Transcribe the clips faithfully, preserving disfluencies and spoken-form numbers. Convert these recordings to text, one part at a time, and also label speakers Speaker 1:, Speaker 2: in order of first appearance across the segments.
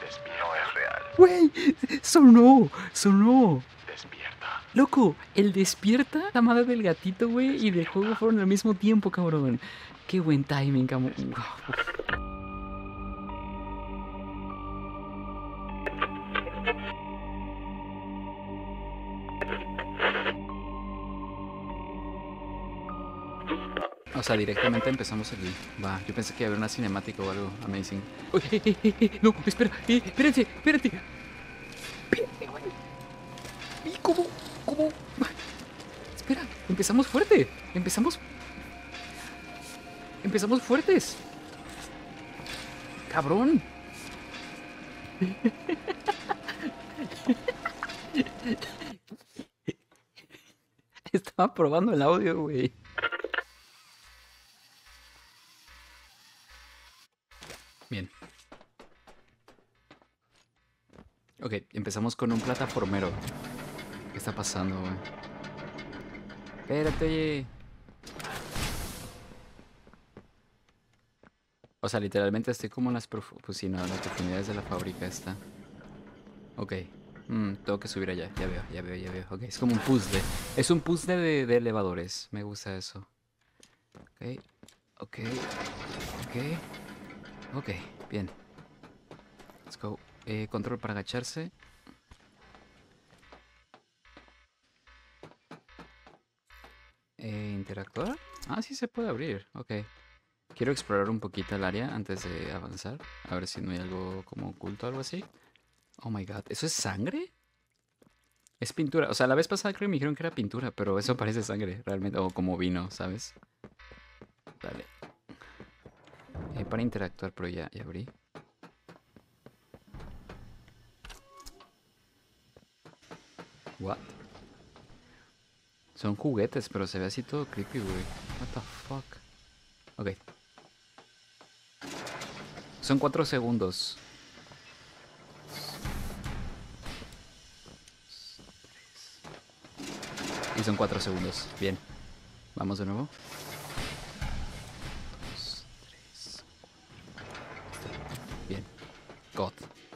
Speaker 1: No es real.
Speaker 2: Güey, sonó, sonó.
Speaker 1: Despierta.
Speaker 2: Loco, el despierta, la madre del gatito, güey, y del juego fueron al mismo tiempo, cabrón. Qué buen timing, cabrón. O sea, directamente empezamos aquí. Va, yo pensé que iba a haber una cinemática o algo amazing. Uy, eh, eh, eh, eh, no, espera, eh, espérate, espérate. Espérate, güey. ¿Y cómo? ¿Cómo? Espera, empezamos fuerte. Empezamos. Empezamos fuertes. Cabrón. Estaba probando el audio, güey. Bien. Ok, empezamos con un plataformero. ¿Qué está pasando, güey? Espérate, oye. O sea, literalmente estoy como en las, profu pues sí, no, en las profundidades de la fábrica esta. Ok. Mm, tengo que subir allá. Ya veo, ya veo, ya veo. Ok, es como un puzzle. Es un puzzle de, de elevadores. Me gusta eso. Ok, ok, ok. Ok, bien. Let's go. Eh, control para agacharse. Eh, ¿interactuar? Ah, sí se puede abrir. Ok. Quiero explorar un poquito el área antes de avanzar. A ver si no hay algo como oculto o algo así. Oh my god. ¿Eso es sangre? Es pintura. O sea, la vez pasada creo que me dijeron que era pintura, pero eso parece sangre, realmente. O como vino, ¿sabes? Dale. Eh, para interactuar, pero ya, ya abrí. What? Son juguetes, pero se ve así todo creepy, güey. What the fuck. Ok. Son cuatro segundos. Y son cuatro segundos. Bien. Vamos de nuevo. Dos, tres, bien. God.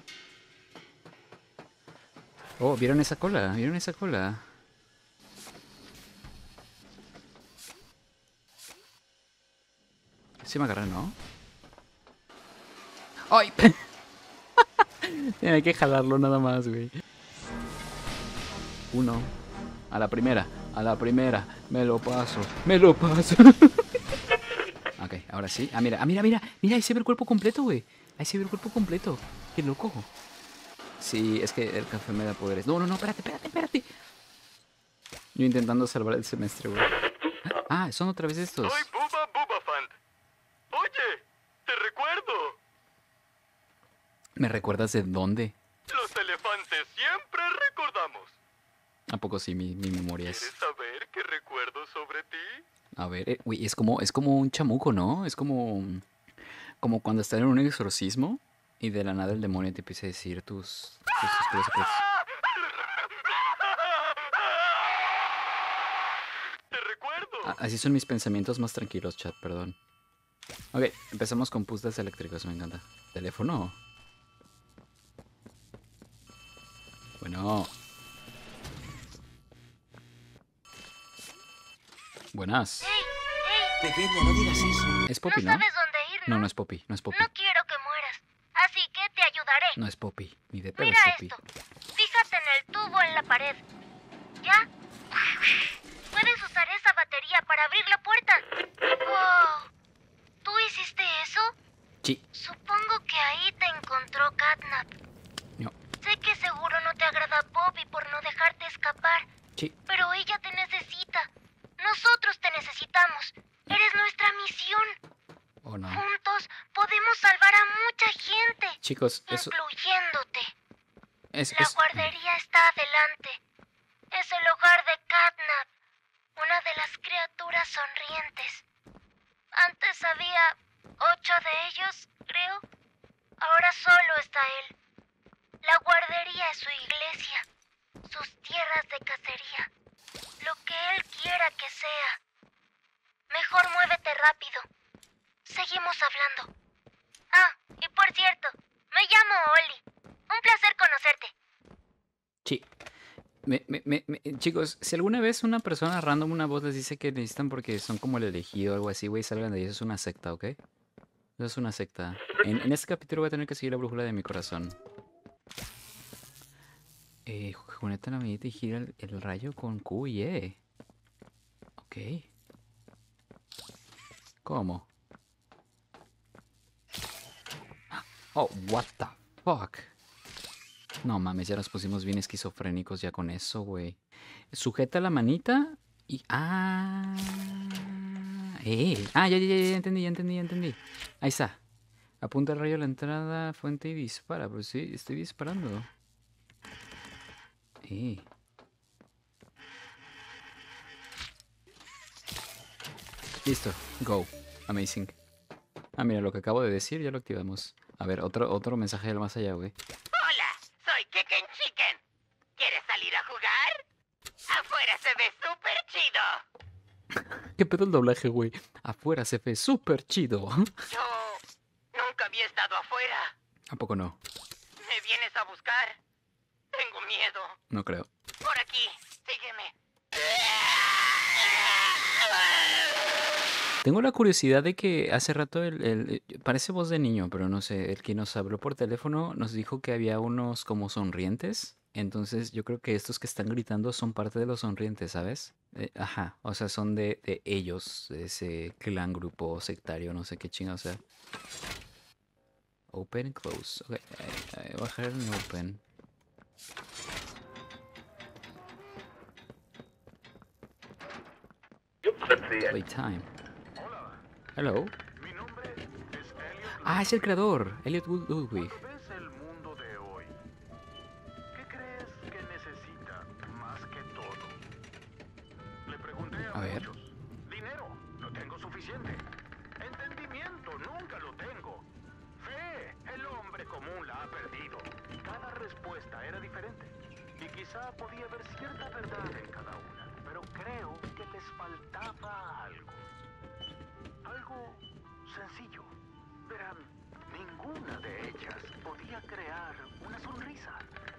Speaker 2: Oh, ¿vieron esa cola? ¿Vieron esa cola? Sí me agarré, ¿no? ¡Ay! Hay que jalarlo nada más, güey. Uno. A la primera. A la primera. Me lo paso. Me lo paso. Ok, ahora sí. Ah, mira. Ah, mira, mira. Mira, ahí se ve el cuerpo completo, güey. Ahí se ve el cuerpo completo. Qué loco. Sí, es que el café me da poderes. No, no, no. Espérate, espérate, espérate. Yo intentando salvar el semestre, güey. Ah, son otra vez estos.
Speaker 1: Soy Bubba Bubafant. Oye, te recuerdo.
Speaker 2: ¿Me recuerdas de dónde?
Speaker 1: Los elefantes siempre recordamos.
Speaker 2: ¿A poco sí mi, mi memoria
Speaker 1: ¿Quieres
Speaker 2: es?
Speaker 1: saber qué recuerdo sobre ti?
Speaker 2: A ver, eh, uy, es como, es como un chamuco, ¿no? Es como, como cuando están en un exorcismo y de la nada el demonio te empieza a decir tus, tus oscuros secretos.
Speaker 1: Te recuerdo.
Speaker 2: Ah, así son mis pensamientos más tranquilos, chat, perdón. Ok, empezamos con puzzles eléctricos, me encanta. ¿Teléfono? Bueno. Buenas.
Speaker 3: ¡Hey! ¡Hey!
Speaker 4: Pequeña, no digas eso.
Speaker 2: Es Poppy,
Speaker 3: No
Speaker 2: ¿no?
Speaker 3: sabes dónde ir, ¿no?
Speaker 2: No, no es Poppy, no es Poppy.
Speaker 3: No quiero que mueras, así que te ayudaré.
Speaker 2: No es Poppy, ni de pedo
Speaker 3: Mira
Speaker 2: es Poppy.
Speaker 3: esto. Fíjate en el tubo en la pared. ¿Ya? Puedes usar esa batería para abrir la puerta. ¡Wow! ¿Tú hiciste eso?
Speaker 2: Sí.
Speaker 3: Supongo que ahí te encontró Catnap.
Speaker 2: No.
Speaker 3: Sé que seguro no te agrada Poppy por no dejarte escapar,
Speaker 2: Sí.
Speaker 3: pero ella te necesita. Nosotros te necesitamos. Eres nuestra misión.
Speaker 2: ¿O no?
Speaker 3: Juntos podemos salvar a mucha gente,
Speaker 2: Chicos, eso
Speaker 3: incluyéndote.
Speaker 2: es...
Speaker 3: La
Speaker 2: es...
Speaker 3: guardería está adelante. Es el hogar de Catnap, una de las criaturas sonrientes. Antes había ocho de ellos, creo. Ahora solo está él. La guardería es su iglesia, sus tierras de cacería, lo que él quiera que sea. Mejor muévete rápido. Seguimos hablando. Ah, y por cierto, me llamo Oli.
Speaker 2: Me, me, me, me- chicos, si alguna vez una persona random, una voz les dice que necesitan porque son como el elegido o algo así, güey, salgan de ahí. Eso es una secta, ¿ok? Eso es una secta. En, en este capítulo voy a tener que seguir la brújula de mi corazón. Eh, conecta la manita y gira el, el rayo con Q y E. Ok. ¿Cómo? Oh, what the fuck. No mames, ya nos pusimos bien esquizofrénicos ya con eso, güey. Sujeta la manita y... Ah... Eh. Ah, ya, ya, ya, ya entendí, ya entendí, ya entendí. Ahí está. Apunta el rayo a la entrada, fuente y dispara. Pues sí, estoy disparando. Eh. Listo. Go. Amazing. Ah, mira, lo que acabo de decir ya lo activamos. A ver, otro, otro mensaje del más allá, güey.
Speaker 4: Hola, soy Chicken Chicken. ¿Quieres salir a jugar? Afuera se ve súper chido.
Speaker 2: ¿Qué pedo el doblaje, güey? Afuera se ve súper chido.
Speaker 4: Yo nunca había estado afuera.
Speaker 2: ¿A poco no?
Speaker 4: ¿Me vienes a buscar? Tengo miedo.
Speaker 2: No creo.
Speaker 4: Por aquí, sígueme.
Speaker 2: Tengo la curiosidad de que hace rato el, el- eh, parece voz de niño, pero no sé, el que nos habló por teléfono nos dijo que había unos como sonrientes. Entonces yo creo que estos que están gritando son parte de los sonrientes, ¿sabes? Eh, ajá, o sea, son de, de ellos, de ese clan, grupo sectario, no sé qué chinga, o sea. Open and close. Ok, eh, eh, voy a dejar en open. Playtime. Hello.
Speaker 1: Mi nombre es Elliot.
Speaker 2: Ah, es el creador, Elliot Wood- Ludwig.
Speaker 1: Cuando ves el mundo de hoy, ¿qué crees que necesita más que todo? Le pregunté a,
Speaker 2: A ver.
Speaker 1: muchos. Dinero, no tengo suficiente. Entendimiento, nunca lo tengo. Fe, el hombre común la ha perdido. Cada respuesta era diferente. Y quizá podía haber cierta verdad en cada una. Pero creo que les faltaba algo. Algo sencillo. Verán, ninguna de ellas podía crear una sonrisa.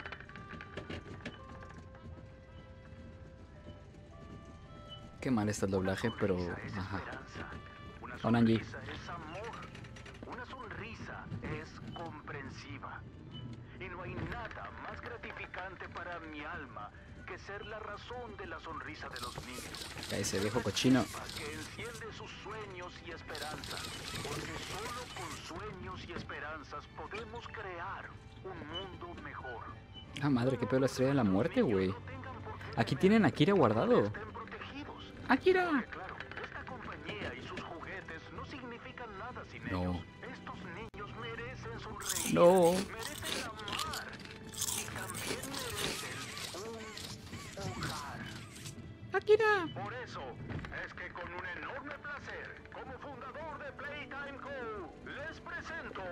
Speaker 2: Qué mal está el doblaje, pero...
Speaker 1: Una sonrisa es
Speaker 2: Ajá.
Speaker 1: esperanza. Una
Speaker 2: Hola, Angie.
Speaker 1: sonrisa es amor. Una sonrisa es comprensiva. Y no hay nada más gratificante para mi alma que ser la razón de la sonrisa de los niños.
Speaker 2: Ese viejo cochino.
Speaker 1: Que enciende sus sueños y esperanzas. Porque solo con sueños y esperanzas podemos crear un mundo mejor.
Speaker 2: Ah, madre, qué pedo la estrella de la muerte, güey.
Speaker 1: No tengan por qué
Speaker 2: Aquí
Speaker 1: temer
Speaker 2: tienen a Akira guardado.
Speaker 1: estén protegidos.
Speaker 2: ¡Akira!
Speaker 1: Claro, esta compañía y sus juguetes no significan nada sin
Speaker 2: No.
Speaker 1: ellos. Estos niños merecen sonreír.
Speaker 2: No.
Speaker 1: Merecen amar. Y también merecen un hogar.
Speaker 2: ¡Akira!
Speaker 1: Por eso es que con un enorme placer, como fundador de Playtime Co., les presento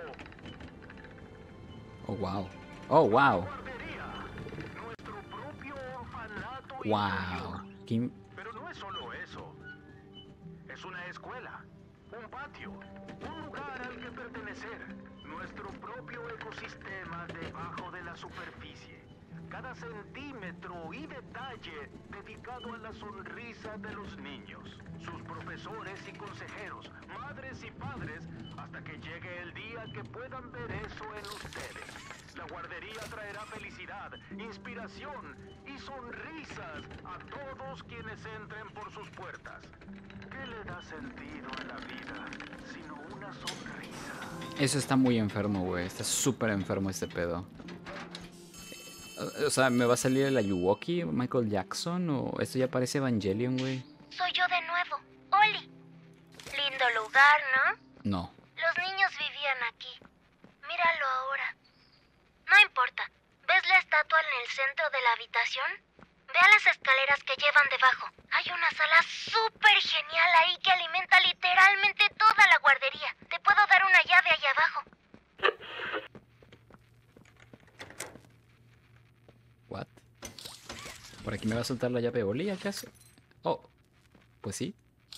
Speaker 2: Oh, wow. Oh, wow.
Speaker 1: Guardería, nuestro propio orfanato
Speaker 2: Wow.
Speaker 1: interior.
Speaker 2: Qué-
Speaker 1: Pero no es solo eso. Es una escuela, un patio, un lugar al que pertenecer, nuestro propio ecosistema debajo de la superficie. Cada centímetro y detalle dedicado a la sonrisa de los niños, sus profesores y consejeros, madres y padres, hasta que llegue el día que puedan ver eso en ustedes. La guardería traerá felicidad, inspiración y sonrisas a todos quienes entren por sus puertas. ¿Qué le da sentido a la vida sino una sonrisa?
Speaker 2: Eso está muy enfermo, güey. Está súper enfermo este pedo. O- O sea, ¿me va a salir el Ayuwoki, Michael Jackson? ¿O esto ya parece Evangelion, güey?
Speaker 3: Soy yo de nuevo, Oli. Lindo lugar, ¿no?
Speaker 2: No.
Speaker 3: Los niños vivían aquí. Míralo ahora. No importa. ¿Ves la estatua en el centro de la habitación? Ve a las escaleras que llevan debajo. Hay una sala súper genial ahí que alimenta literalmente toda la guardería. Te puedo dar una llave ahí abajo.
Speaker 2: What? ¿Por aquí me va a soltar la llave Oli, acaso? Oh, pues sí.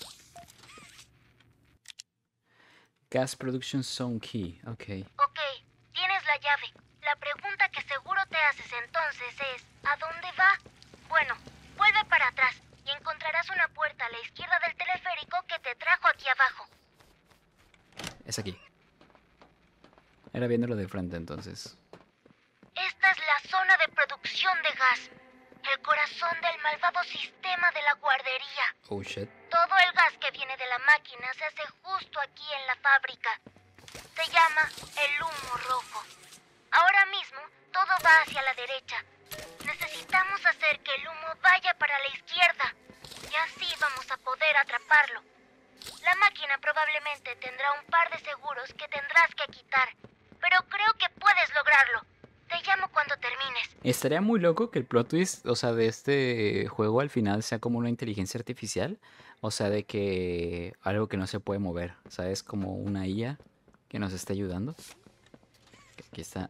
Speaker 2: Gas Production Zone Key. Ok.
Speaker 3: Ok, tienes la llave. La pregunta que seguro te haces entonces es, ¿a dónde va? Bueno, vuelve para atrás y encontrarás una puerta a la izquierda del teleférico que te trajo aquí abajo.
Speaker 2: Es aquí. Era viéndolo de frente entonces.
Speaker 3: Esta es la zona de producción de gas. El corazón del malvado sistema de la guardería.
Speaker 2: Oh shit.
Speaker 3: Todo el gas que viene de la máquina se hace justo aquí en la fábrica. Se llama el humo rojo. Ahora mismo todo va hacia la derecha. Necesitamos hacer que el humo vaya para la izquierda. Y así vamos a poder atraparlo. La máquina probablemente tendrá un par de seguros que tendrás que quitar. Pero creo que puedes lograrlo. Te llamo cuando termines.
Speaker 2: Estaría muy loco que el plot twist, o sea, de este juego al final sea como una inteligencia artificial. O sea, de que algo que no se puede mover, ¿sabes? Como una I A que nos está ayudando. Aquí está.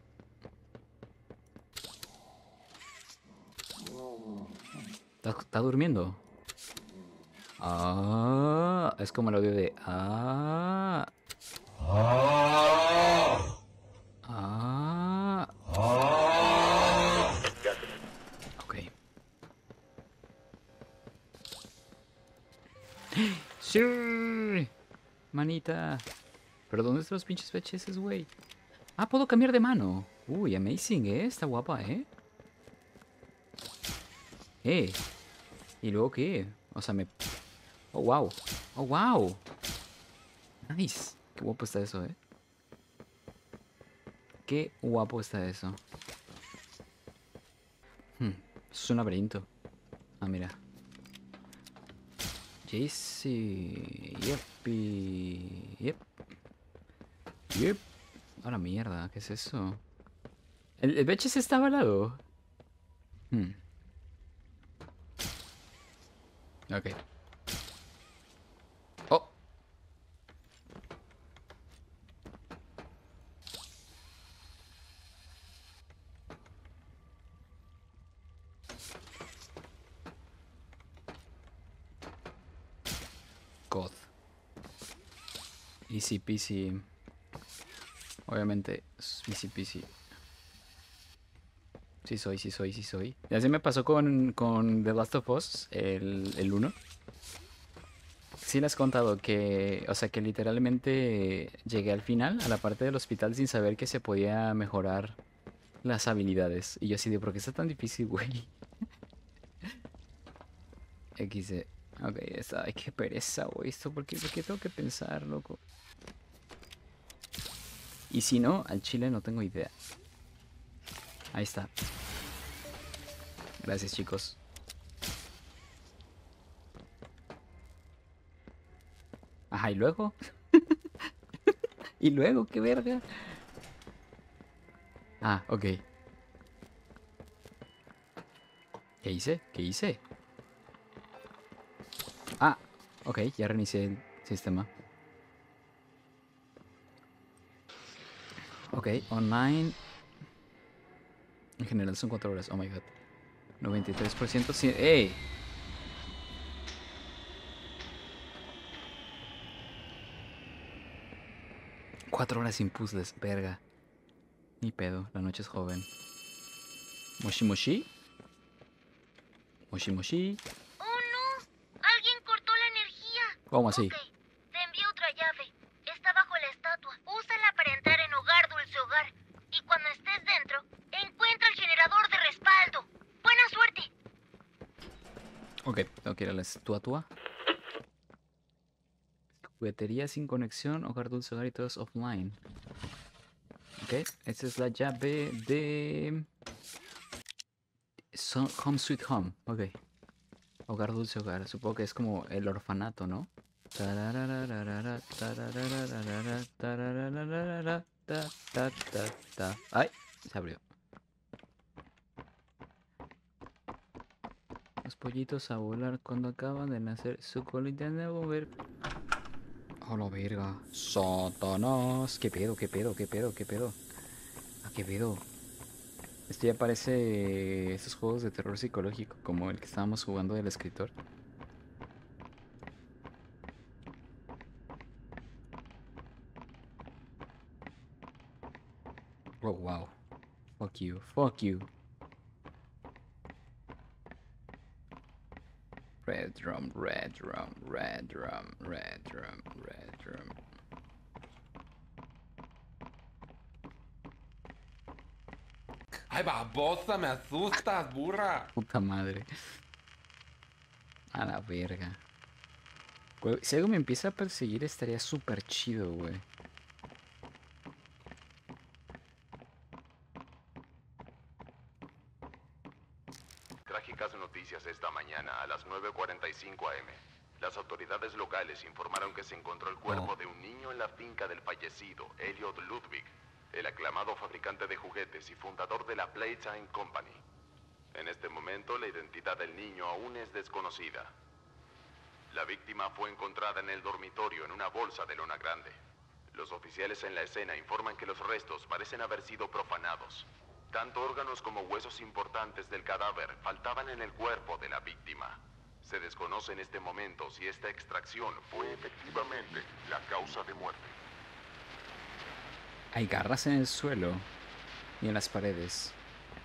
Speaker 2: ¿Está, está durmiendo? Ah, es como el audio de... Ah. Ah. Ok. ¡Sí! Manita. ¿Pero dónde están los pinches V H S, güey? Ah, puedo cambiar de mano. Uy, amazing, ¿eh? Está guapa, ¿eh? Eh. ¿Y luego qué? O sea, me... Oh, wow. Oh, wow. Nice. Qué guapo está eso, ¿eh? Qué guapo está eso. Hmm. Es un laberinto. Ah, mira. Jaycee. Yepi. Yep. Yep. Ahora mierda, ¿qué es eso? ¿El, el V H S está avalado? Hmm. Ok. Oh. God. Easy peasy. Obviamente, es easy peasy. Sí soy, sí soy, sí soy. Y así me pasó con, con The Last of Us, el, el uno. Sí les he contado que, o sea, que literalmente llegué al final, a la parte del hospital, sin saber que se podía mejorar las habilidades. Y yo así de, ¿por qué está tan difícil, güey? X D. Ok, está. Ay, qué pereza, güey. Esto, ¿por qué, por qué tengo que pensar, loco? Y si no, al chile no tengo idea. Ahí está. Gracias, chicos. Ajá, ¿y luego? ¿Y luego? ¿Qué verga? Ah, ok. ¿Qué hice? ¿Qué hice? Ah, ok, ya reinicié el sistema. Ok, online. En general son cuatro horas. Oh my god. noventa y tres por ciento. Sí. ¡Ey! Cuatro horas sin puzzles. Verga. Ni pedo. La noche es joven. Moshi Moshi. Moshi Moshi.
Speaker 3: ¡Oh, no! Alguien cortó la energía.
Speaker 2: ¿Cómo así?
Speaker 3: Ok, te envío otra llave. Está bajo la estatua. Úsala para entrar en Hogar Dulce Hogar. Y cuando estés dentro, encuentra el generador de respaldo. ¡Buena suerte!
Speaker 2: Ok, tengo que ir a la estatua. Juguetería sin conexión, Hogar Dulce Hogar y todos offline. Ok, esta es la llave de... Son- Home Sweet Home, ok. Hogar Dulce Hogar, supongo que es como el orfanato, ¿no? Tararararara, tararararara, tararararara, ta, ta, ta, ta. ¡Ay! Se abrió. Los pollitos a volar cuando acaban de nacer. Su colita de mover. ¡Oh, la verga! ¡Satanás! ¿Qué pedo, qué pedo, qué pedo, qué pedo? ¿A qué pedo? Esto ya parece estos juegos de terror psicológico, como el que estábamos jugando del escritor. Oh, wow. Fuck you, fuck you. Red Room, Red Room, Red Room, Red Room, Red Room.
Speaker 5: Ay, babosa, me asustas, burra.
Speaker 2: Puta madre. A la verga. Güey, si algo me empieza a perseguir estaría súper chido, güey.
Speaker 6: Trágicas noticias esta mañana a las nueve cuarenta y cinco a eme. Las autoridades locales informaron que se encontró el cuerpo
Speaker 2: Oh.
Speaker 6: de un niño en la finca del fallecido Elliot Ludwig, el aclamado fabricante de juguetes y fundador de la Playtime Company. En este momento, la identidad del niño aún es desconocida. La víctima fue encontrada en el dormitorio en una bolsa de lona grande. Los oficiales en la escena informan que los restos parecen haber sido profanados. Tanto órganos como huesos importantes del cadáver faltaban en el cuerpo de la víctima. Se desconoce en este momento si esta extracción fue efectivamente la causa de muerte.
Speaker 2: Hay garras en el suelo y en las paredes.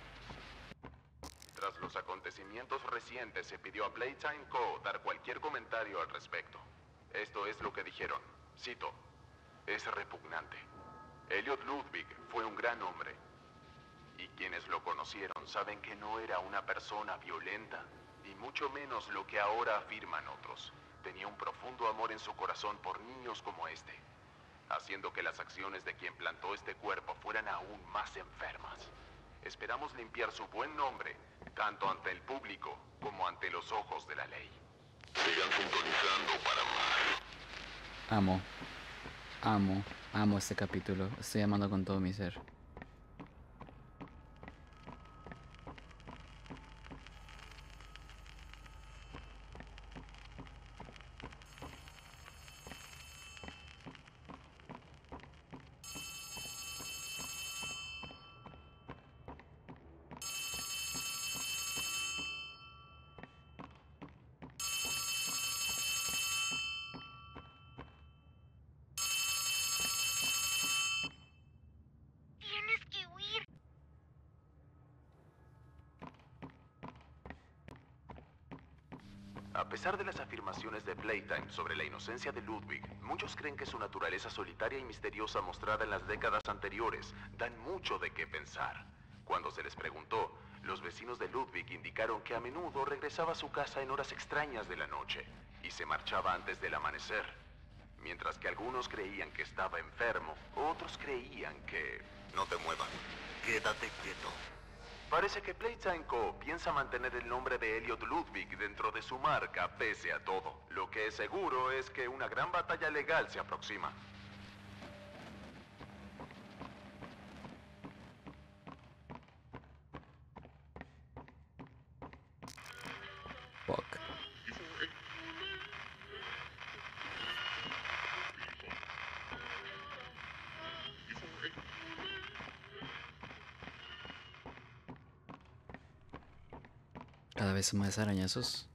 Speaker 6: Tras los acontecimientos recientes, se pidió a Playtime Co. dar cualquier comentario al respecto. Esto es lo que dijeron. Cito: es repugnante. Elliot Ludwig fue un gran hombre. Y quienes lo conocieron saben que no era una persona violenta, y mucho menos lo que ahora afirman otros. Tenía un profundo amor en su corazón por niños como este, haciendo que las acciones de quien plantó este cuerpo fueran aún más enfermas. Esperamos limpiar su buen nombre, tanto ante el público como ante los ojos de la ley. Sigan sintonizando para más.
Speaker 2: Amo. Amo. Amo este capítulo. Estoy amando con todo mi ser.
Speaker 3: Tienes que huir.
Speaker 6: A pesar de las afirmaciones de Playtime sobre la inocencia de Ludwig, muchos creen que su naturaleza solitaria y misteriosa mostrada en las décadas anteriores dan mucho de qué pensar. Cuando se les preguntó, los vecinos de Ludwig indicaron que a menudo regresaba a su casa en horas extrañas de la noche y se marchaba antes del amanecer. Mientras que algunos creían que estaba enfermo, otros creían que... No te muevas. Quédate quieto. Parece que Playtime Co. piensa mantener el nombre de Elliot Ludwig dentro de su marca pese a todo. Lo que es seguro es que una gran batalla legal se aproxima.
Speaker 2: Fuck. Cada vez más arañazos.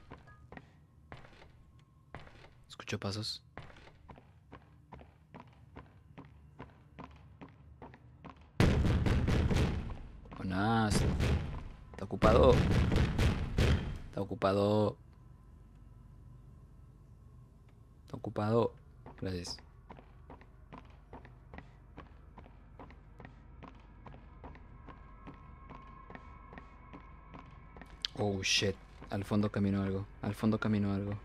Speaker 2: Escucho pasos. Buenas. Está ocupado. Está ocupado. Está ocupado. Gracias. Oh shit. Al fondo camino algo. Al fondo camino algo.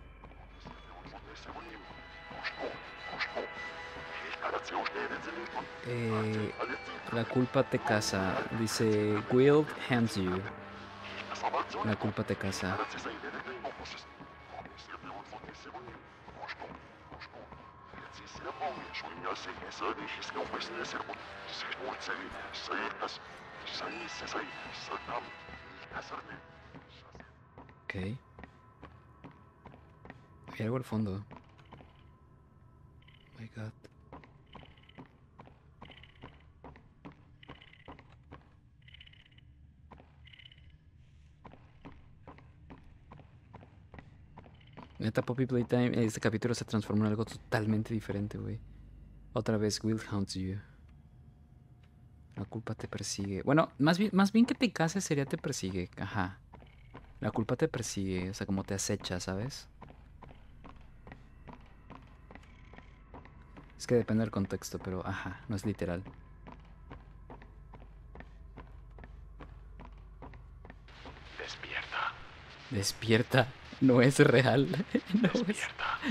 Speaker 2: Eh, la culpa te casa. Dice Guild hands you. La culpa te casa. Ok. Hay algo al fondo. Oh my god. Neta, Poppy Playtime, este capítulo se transformó en algo totalmente diferente, güey. Otra vez, Will haunts you. La culpa te persigue. Bueno, más bien, más bien que te cases sería te persigue. Ajá. La culpa te persigue, o sea, como te acecha, ¿sabes? Es que depende del contexto, pero ajá, no es literal.
Speaker 6: Despierta.
Speaker 2: Despierta, no es real. No es...
Speaker 6: Despierta.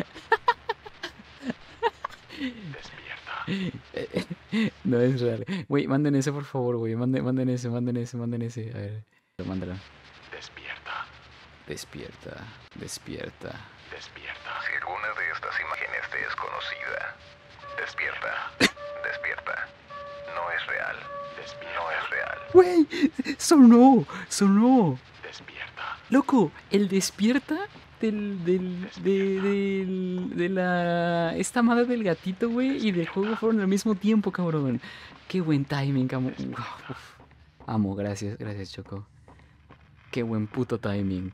Speaker 6: Despierta.
Speaker 2: No es real. Güey, manden ese por favor, güey. Manden, manden ese, manden ese, manden ese. A ver, mándalo.
Speaker 6: Despierta.
Speaker 2: Despierta, despierta.
Speaker 6: Despierta.
Speaker 7: Si alguna de estas imágenes te es conocida, despierta, despierta. No es real,
Speaker 6: Despierta.
Speaker 7: no es real.
Speaker 2: Güey, sonó, sonó.
Speaker 6: Despierta.
Speaker 2: Loco, el despierta del, del, de, del, de la, esta madre del gatito, güey, y del juego fueron al mismo tiempo, cabrón. Qué buen timing, amo. Uf. Amo, gracias, gracias, Choco. Qué buen puto timing.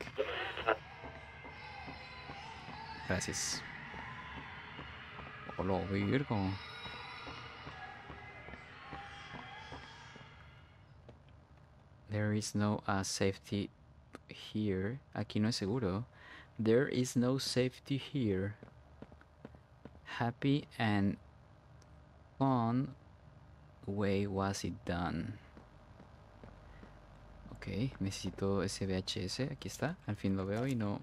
Speaker 2: Gracias. Hola, virgo. There is no uh, safety here. Aquí no es seguro. There is no safety here. Happy and fun way was it done. Ok, necesito ese V H S. Aquí está. Al fin lo veo y no...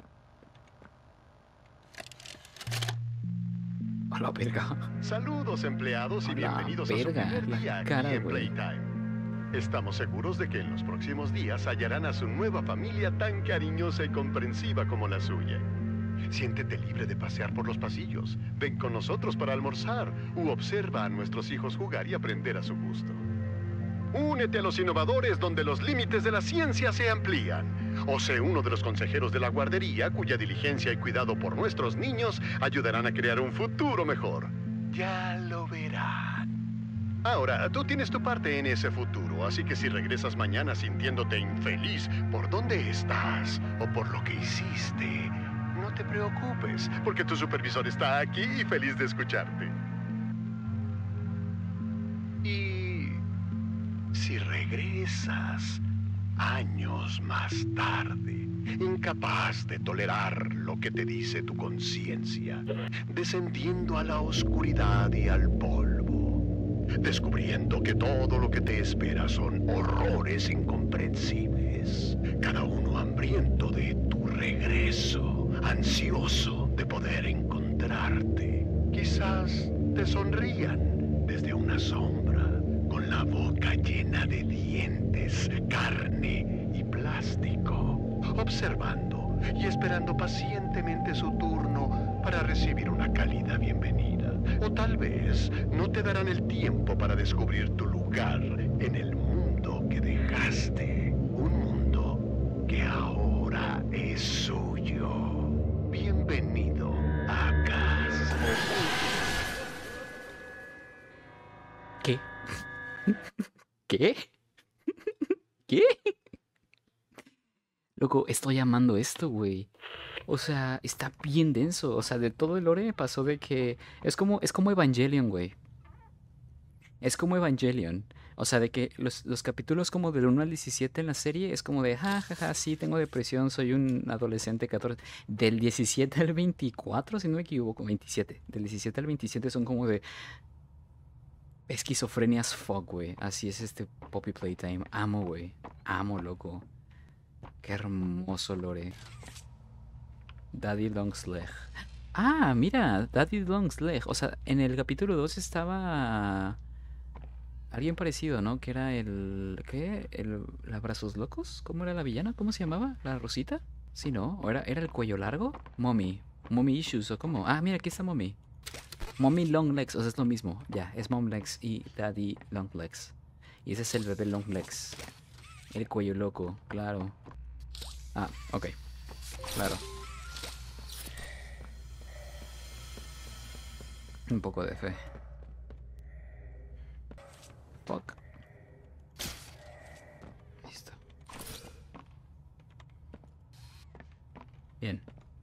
Speaker 2: A la verga.
Speaker 8: Saludos empleados y
Speaker 2: A la
Speaker 8: bienvenidos a su
Speaker 2: verga,
Speaker 8: primer
Speaker 2: la
Speaker 8: día aquí
Speaker 2: cara,
Speaker 8: en
Speaker 2: güey.
Speaker 8: Playtime. Estamos seguros de que en los próximos días hallarán a su nueva familia tan cariñosa y comprensiva como la suya. Siéntete libre de pasear por los pasillos, ven con nosotros para almorzar u observa a nuestros hijos jugar y aprender a su gusto. Únete a los innovadores donde los límites de la ciencia se amplían. O sé uno de los consejeros de la guardería cuya diligencia y cuidado por nuestros niños ayudarán a crear un futuro mejor. Ya lo verán. Ahora, tú tienes tu parte en ese futuro, así que si regresas mañana sintiéndote infeliz por dónde estás o por lo que hiciste, no te preocupes, porque tu supervisor está aquí y feliz de escucharte. Y si regresas años más tarde, incapaz de tolerar lo que te dice tu conciencia, descendiendo a la oscuridad y al polvo, descubriendo que todo lo que te espera son horrores incomprensibles, cada uno hambriento de tu regreso, ansioso de poder encontrarte. Quizás te sonrían desde una sombra, con la boca llena de dientes, carne y plástico, observando y esperando pacientemente su turno para recibir una cálida bienvenida. O tal vez no te darán el tiempo para descubrir tu lugar en el mundo que dejaste, un mundo que ahora es suyo. Bienvenido a casa.
Speaker 2: ¿Qué? ¿Qué? ¿Qué? Loco, estoy amando esto, güey. O sea, está bien denso. O sea, de todo el lore me pasó de que... Es como, es como Evangelion, güey. Es como Evangelion. O sea, de que los, los capítulos como del uno al diecisiete en la serie es como de... Ja, ja, ja, sí, tengo depresión, soy un adolescente catorce. Del diecisiete al veinticuatro, si no me equivoco, veintisiete. Del diecisiete al veintisiete son como de... Esquizofrenia as fuck, güey. Así es este Poppy Playtime. Amo, güey. Amo, loco. Qué hermoso lore. Daddy Longsleg. Ah, mira, Daddy Longsleg. O sea, en el capítulo dos estaba alguien parecido, ¿no? Que era el... ¿Qué? El... ¿La Brazos Locos? ¿Cómo era la villana? ¿Cómo se llamaba? ¿La Rosita? Sí, ¿no? ¿O era, era el cuello largo? Mommy. Mommy Issues, ¿o cómo? Ah, mira, aquí está Mommy. Mommy Long Legs, o sea, es lo mismo. Ya, es Mom Legs y Daddy Long Legs. Y ese es el bebé Long Legs. El cuello loco, claro. Ah, ok. Claro. Un poco de fe. Fuck. Listo. Bien.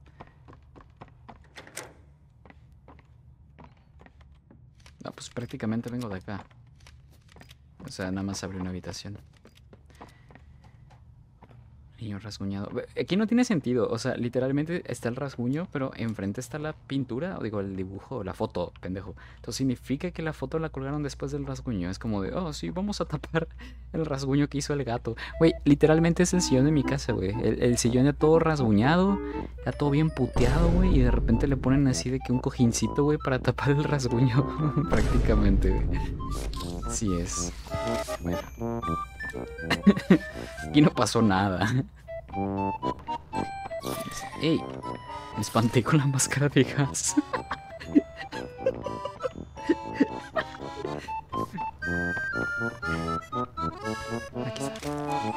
Speaker 2: No, pues prácticamente vengo de acá. O sea, nada más abrí una habitación. Niño rasguñado. Ve, aquí no tiene sentido. O sea, literalmente está el rasguño, pero enfrente está la pintura, o digo, el dibujo, la foto, pendejo. Entonces significa que la foto la colgaron después del rasguño. Es como de, oh, sí, vamos a tapar el rasguño que hizo el gato. Güey, literalmente es el sillón de mi casa, güey. El, el sillón ya todo rasguñado, ya todo bien puteado, güey. Y de repente le ponen así de que un cojincito, güey, para tapar el rasguño. Prácticamente, güey. Así es. Bueno. Aquí no pasó nada. Ey, me espanté con la máscara de gas. Aquí está.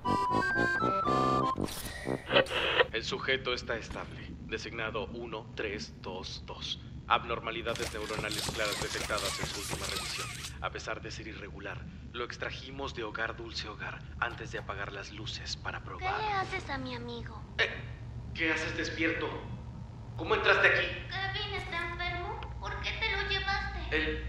Speaker 9: El sujeto está estable. Designado uno tres dos dos. Abnormalidades neuronales claras detectadas en su última revisión. A pesar de ser irregular, lo extrajimos de Hogar Dulce Hogar antes de apagar las luces para
Speaker 3: ¿Qué
Speaker 9: probar.
Speaker 3: le haces a mi amigo?
Speaker 9: Eh, ¿Qué haces despierto? ¿Cómo entraste aquí?
Speaker 3: Kevin está enfermo. ¿Por qué te lo llevaste?
Speaker 9: Él...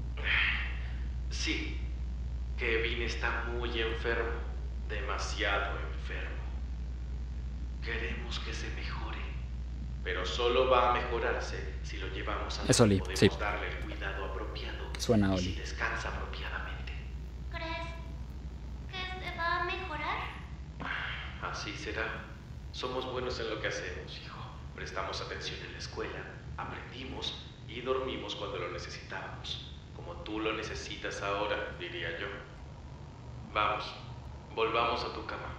Speaker 9: Sí, Kevin está muy enfermo. Demasiado enfermo. Queremos que se mejore. Pero solo va a mejorarse si lo llevamos a
Speaker 2: Es Oli,
Speaker 9: podemos
Speaker 2: sí.
Speaker 9: darle el cuidado apropiado.
Speaker 2: Suena
Speaker 9: y
Speaker 2: Oli.
Speaker 9: si descansa apropiadamente.
Speaker 3: ¿Crees que se va a mejorar?
Speaker 9: Así será. Somos buenos en lo que hacemos, hijo. Prestamos atención en la escuela, aprendimos y dormimos cuando lo necesitábamos. Como tú lo necesitas ahora, diría yo. Vamos, volvamos a tu cama.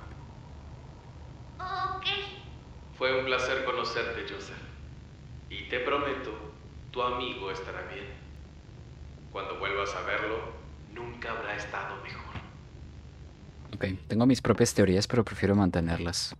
Speaker 3: Ok.
Speaker 9: Fue un placer conocerte, Joseph. Y te prometo, tu amigo estará bien. Cuando vuelvas a verlo, nunca habrá estado mejor.
Speaker 2: Ok, tengo mis propias teorías, pero prefiero mantenerlas.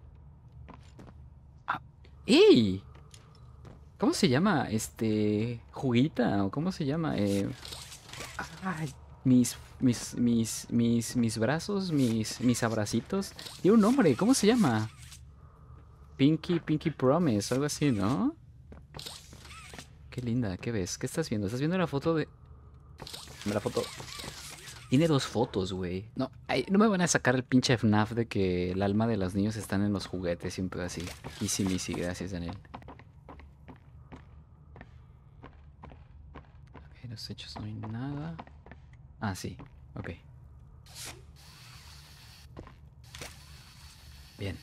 Speaker 2: Ah, ¡ey! ¿Cómo se llama? Este... Juguita, o cómo se llama? Eh... Ay, mis, mis, mis, mis, mis brazos, mis, mis abracitos. Tiene un nombre, ¿cómo se llama? Pinky, Pinky Promise, algo así, ¿no? Qué linda, ¿qué ves? ¿Qué estás viendo? ¿Estás viendo la foto de...? Dame la foto. Tiene dos fotos, güey. No, ay, no me van a sacar el pinche F NAF de que el alma de los niños están en los juguetes, siempre así. Easy, easy, gracias, Daniel. Ok, los hechos no hay nada. Ah, sí, ok. Bien.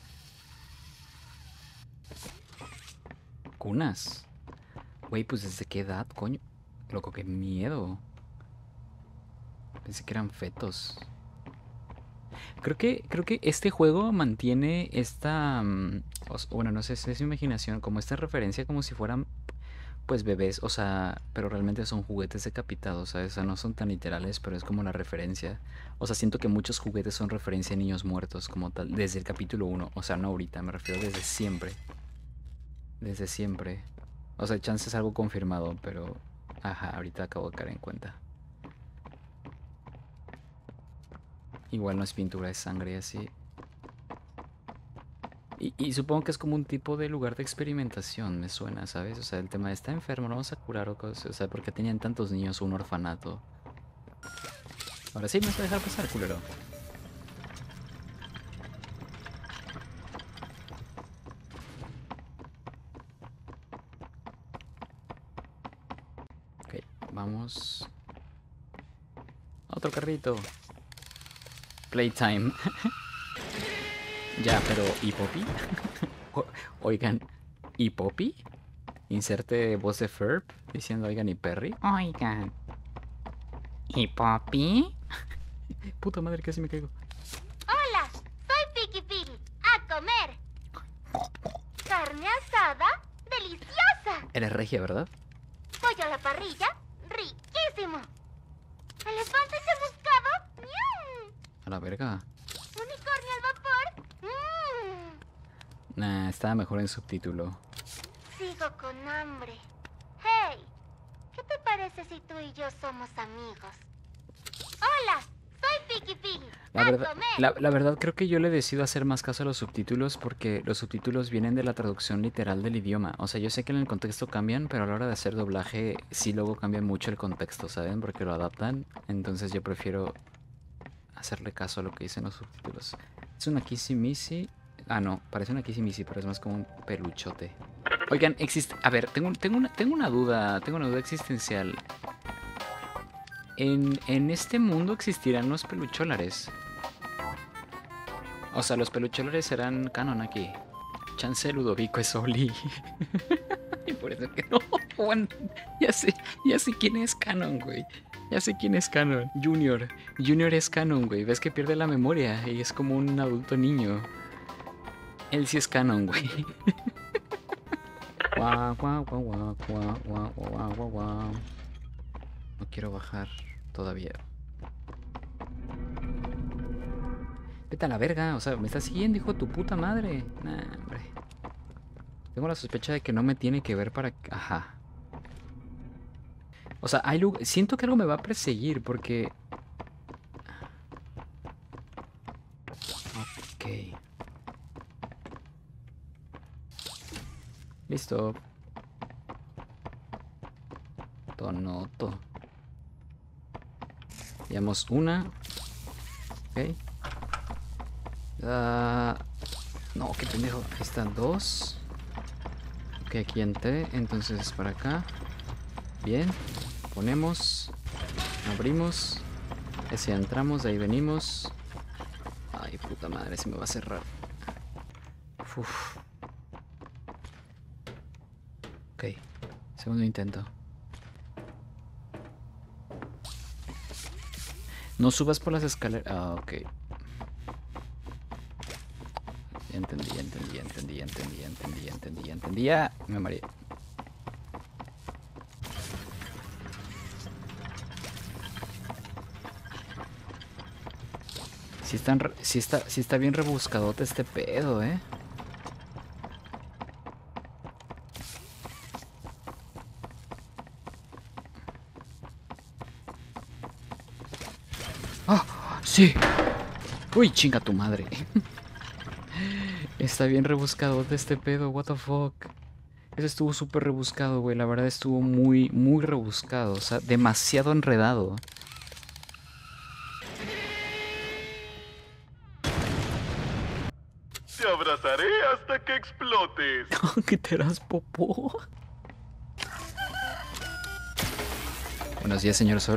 Speaker 2: Cunas. Güey, pues ¿desde qué edad, coño? Loco, qué miedo. Pensé que eran fetos. Creo que, creo que este juego mantiene esta... um, os- bueno, no sé si es mi imaginación, como esta referencia como si fueran pues bebés, o sea, pero realmente son juguetes decapitados, ¿sabes? O sea, no son tan literales, pero es como la referencia. O sea, siento que muchos juguetes son referencia a niños muertos como tal, desde el capítulo uno. O sea, no ahorita, me refiero desde siempre. Desde siempre. O sea, chance es algo confirmado, pero... Ajá, ahorita acabo de caer en cuenta. Igual no es pintura, es sangre así. Y, y supongo que es como un tipo de lugar de experimentación, me suena, ¿sabes? O sea, el tema de está enfermo, no vamos a curar o cosas. O sea, porque tenían tantos niños un orfanato. Ahora sí me vas a dejar pasar, culero. Ok, vamos. Otro carrito. Playtime. Ya, pero ¿y Poppy? O- Oigan, ¿y Poppy? Inserte voz de Ferb diciendo oigan y Perry. Oigan. ¿Y Poppy? Puta madre, casi me caigo.
Speaker 3: Hola, soy Piki Piggy. A comer. Carne asada, deliciosa.
Speaker 2: Eres regia, ¿verdad?
Speaker 3: Pollo a la parrilla, riquísimo. Elefante chamuscado, ¡miau!
Speaker 2: A la verga.
Speaker 3: Unicornio al vapor, ¡mmm!
Speaker 2: Nah, estaba mejor en subtítulo.
Speaker 3: Sigo con hambre. Hey, ¿qué te parece si tú y yo somos amigos? Hola, soy Piki Piggy.
Speaker 2: La
Speaker 3: A
Speaker 2: verdad,
Speaker 3: comer.
Speaker 2: la, la verdad creo que yo le decido hacer más caso a los subtítulos porque los subtítulos vienen de la traducción literal del idioma. O sea, yo sé que en el contexto cambian, pero a la hora de hacer doblaje sí luego cambian mucho el contexto, ¿saben? Porque lo adaptan. Entonces yo prefiero hacerle caso a lo que dicen los subtítulos. Es una Kissimisi. Ah, no, parece una Kissimisi, pero es más como un peluchote. Oigan, existe... A ver, tengo, tengo, una, tengo una duda, tengo una duda existencial. ¿En, en este mundo existirán los pelucholares? O sea, los pelucholares serán canon aquí. Chance Ludovico es Oli. Y por eso que no. Bueno, ya sé, ya sé quién es canon, güey. Ya sé quién es canon. Junior. Junior es canon, güey. Ves que pierde la memoria y es como un adulto niño. Él sí es canon, güey. Guau, guau, guau, guau, guau, guau, guau, guau, guau. No quiero bajar todavía. Vete a la verga, o sea, me estás siguiendo, hijo de tu puta madre. Nah, hombre. Tengo la sospecha de que no me tiene que ver para... Ajá. O sea, hay lug... siento que algo me va a perseguir porque... Ok. Listo. Tonoto. Llevamos una. Ok. Uh, no, qué pendejo. Ahí están dos. Ok, aquí entré. Entonces es para acá. Bien. Ponemos. Abrimos. Ese entramos. De ahí venimos. Ay, puta madre. Se me va a cerrar. Uf. Ok. Segundo intento. No subas por las escaleras. Ah, ok. Ya entendí, ya entendí, ya entendí, ya entendí, ya entendí, ya entendí, ya entendí. Ya me mareé. Sí, están, sí, está, sí está bien rebuscadote este pedo, eh. ¡Ah! ¡Sí! ¡Uy, chinga tu madre! Está bien rebuscado de este pedo, what the fuck. Eso estuvo súper rebuscado, güey. La verdad estuvo muy, muy rebuscado. O sea, demasiado enredado.
Speaker 8: Te abrazaré hasta que explotes.
Speaker 2: ¿Qué te harás, popó? Buenos días, señor Sol.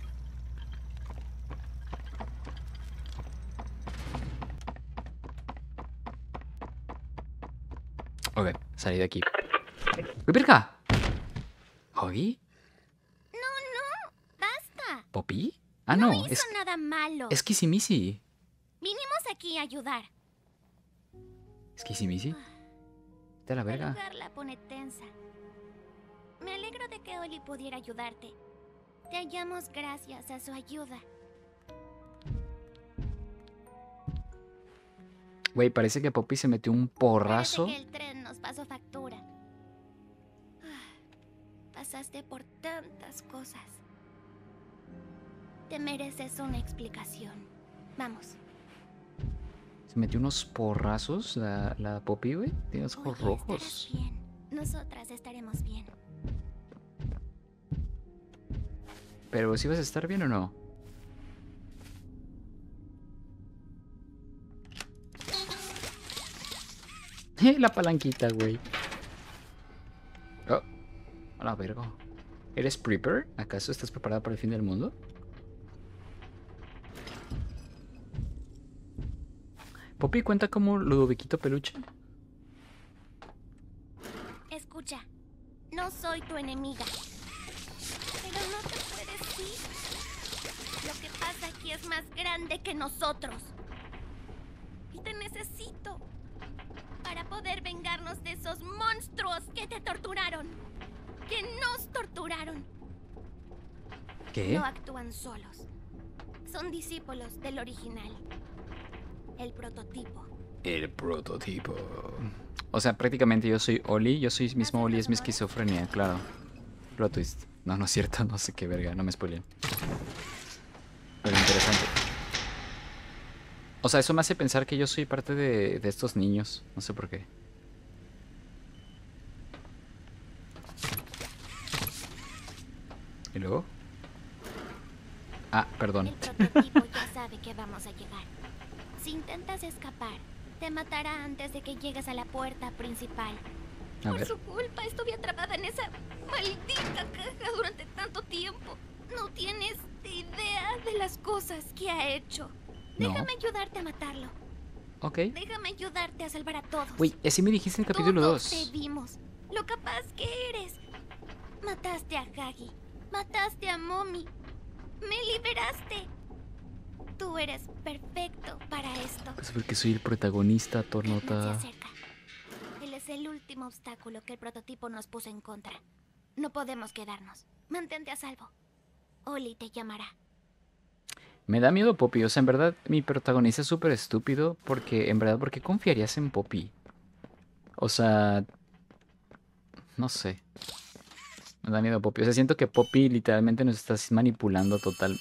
Speaker 2: Ok, salí de aquí. ¡Uy, verga! ¿Hoggy?
Speaker 3: No, no, basta.
Speaker 2: ¿Poppy? Ah,
Speaker 3: no.
Speaker 2: no,
Speaker 3: hizo
Speaker 2: es,
Speaker 3: nada malo.
Speaker 2: es Kissimisi.
Speaker 3: Vinimos aquí a ayudar.
Speaker 2: ¿Es Kissimisi? Vete a la verga.
Speaker 3: El lugar la pone tensa. Me alegro de que Oli pudiera ayudarte. Te hallamos gracias a su ayuda.
Speaker 2: Güey, parece que Poppy se metió un porrazo.
Speaker 3: Parece que el tren nos pasó factura. Pasaste por tantas cosas. Te mereces una explicación. Vamos.
Speaker 2: Se metió unos porrazos la, la Poppy, güey. Tiene los ojos
Speaker 3: Oye,
Speaker 2: rojos.
Speaker 3: estarás bien. Nosotras estaremos bien.
Speaker 2: Pero si vas a estar bien o no. La palanquita, güey. Oh, a la verga. ¿Eres prepper? ¿Acaso estás preparada para el fin del mundo? ¿Poppy cuenta como Ludoviquito Peluche?
Speaker 3: Escucha, no soy tu enemiga. Pero no te puedes ir. Lo que pasa aquí es más grande que nosotros. Y te necesito para poder vengarnos de esos monstruos que te torturaron. Que nos torturaron.
Speaker 2: ¿Qué?
Speaker 3: No actúan solos. Son discípulos del original. El prototipo.
Speaker 2: El prototipo. O sea, prácticamente yo soy Oli. Yo soy mismo Oli, es mi esquizofrenia, claro. Plot twist. No, no es cierto, no sé qué verga, no me spoilen. Pero interesante. O sea, eso me hace pensar que yo soy parte de, de estos niños. No sé por qué. ¿Y luego? Ah, perdón.
Speaker 3: El prototipo ya sabe que vamos a llegar. Si intentas escapar, te matará antes de que llegues a la puerta principal.
Speaker 2: A
Speaker 3: Por
Speaker 2: ver.
Speaker 3: su culpa estuve atrapada en esa maldita caja durante tanto tiempo. No tienes idea de las cosas que ha hecho.
Speaker 2: No.
Speaker 3: Déjame ayudarte a matarlo.
Speaker 2: Ok.
Speaker 3: Déjame ayudarte a salvar a todos.
Speaker 2: Uy, así me dijiste en el capítulo
Speaker 3: Todos
Speaker 2: dos.
Speaker 3: te vimos. Lo capaz que eres. Mataste a Hagi. Mataste a Mommy. Me liberaste. Tú eres perfecto para esto.
Speaker 2: Es porque soy el protagonista,
Speaker 3: Catnap se
Speaker 2: Tornota.
Speaker 3: acerca. Él es el último obstáculo que el prototipo nos puso en contra. No podemos quedarnos. Mantente a salvo. Oli te llamará.
Speaker 2: Me da miedo Poppy. O sea, en verdad, mi protagonista es súper estúpido. Porque, en verdad, ¿por qué confiarías en Poppy? O sea... No sé. Me da miedo Poppy. O sea, siento que Poppy literalmente nos está manipulando totalmente.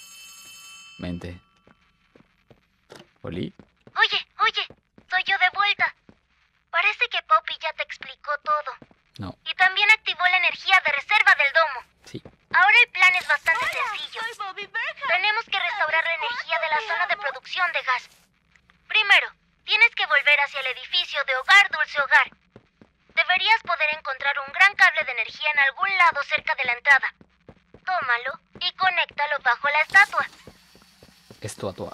Speaker 2: ¿Oli?
Speaker 3: Oye, oye, soy yo de vuelta. Parece que Poppy ya te explicó todo.
Speaker 2: No.
Speaker 3: Y también activó la energía de reserva del domo.
Speaker 2: Sí.
Speaker 3: Ahora el plan es bastante sencillo. Tenemos que restaurar la energía de la zona de producción de gas. Primero, tienes que volver hacia el edificio de Hogar Dulce Hogar. Deberías poder encontrar un gran cable de energía en algún lado cerca de la entrada. Tómalo y conéctalo bajo la estatua.
Speaker 2: Estatua.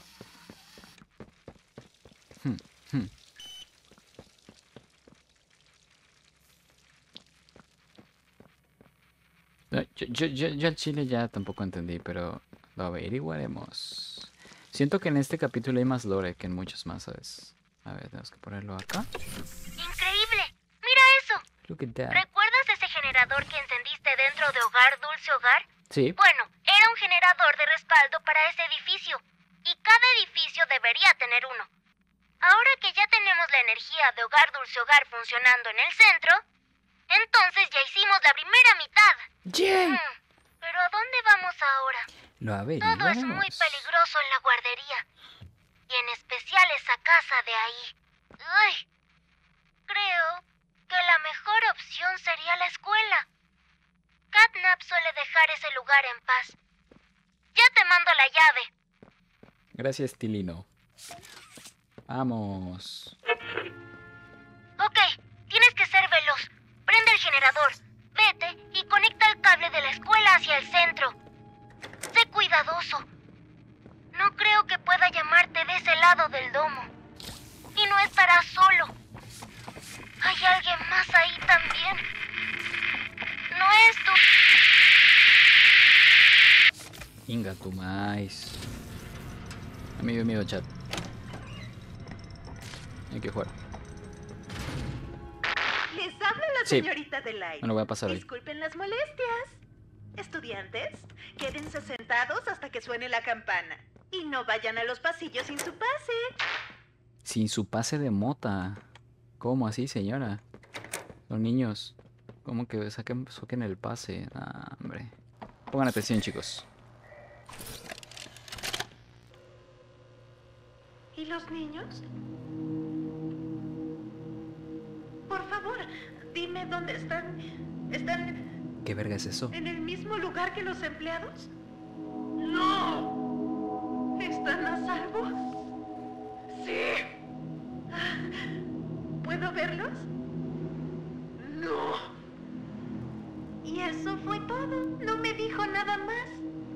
Speaker 2: Hmm, hmm. No, Yo, yo, yo, yo al chile ya tampoco entendí, pero lo averiguaremos. Siento que en este capítulo hay más lore que en muchos más, ¿sabes? A ver, tenemos que ponerlo acá.
Speaker 3: ¡Increíble! ¡Mira eso!
Speaker 2: Look at that.
Speaker 3: ¿Recuerdas ese generador que encendiste dentro de Hogar Dulce Hogar?
Speaker 2: Sí.
Speaker 3: Bueno, era un generador de respaldo para ese edificio. Y cada edificio debería tener uno. Ahora que ya tenemos la energía de Hogar Dulce Hogar funcionando en el centro, entonces ya hicimos la primera mitad.
Speaker 2: ¡Yay!
Speaker 3: Hmm, pero ¿a dónde vamos ahora?
Speaker 2: Lo
Speaker 3: Todo es
Speaker 2: averiguaremos.
Speaker 3: muy peligroso en la guardería. Y en especial esa casa de ahí. Uy, creo que la mejor opción sería la escuela. Catnap suele dejar ese lugar en paz. Ya te mando la llave.
Speaker 2: Gracias, Tilino. Vamos.
Speaker 3: Ok, tienes que ser veloz. Prende el generador, vete y conecta el cable de la escuela hacia el centro. Sé cuidadoso. No creo que pueda llamarte de ese lado del domo. Y no estarás solo. Hay alguien más ahí también. No es tu...
Speaker 2: Inga tu mais. A mí me dio miedo, chat. Hay que jugar.
Speaker 10: Les habla la
Speaker 2: Sí.
Speaker 10: señorita Delight.
Speaker 2: Me lo voy a pasar hoy.
Speaker 10: Disculpen las molestias. Estudiantes, quédense sentados hasta que suene la campana. Y no vayan a los pasillos sin su pase.
Speaker 2: Sin su pase de mota. ¿Cómo así, señora? Los niños. ¿Cómo que saquen, saquen el pase? Ah, hombre. Pongan atención, chicos.
Speaker 10: ¿Y los niños? Por favor, dime dónde están. ¿Están
Speaker 2: ¿Qué verga es eso?
Speaker 10: en el mismo lugar que los empleados? ¡No! ¿Están a salvo? ¡Sí! ¿Puedo verlos? ¡No! Y eso fue todo. No me dijo nada más.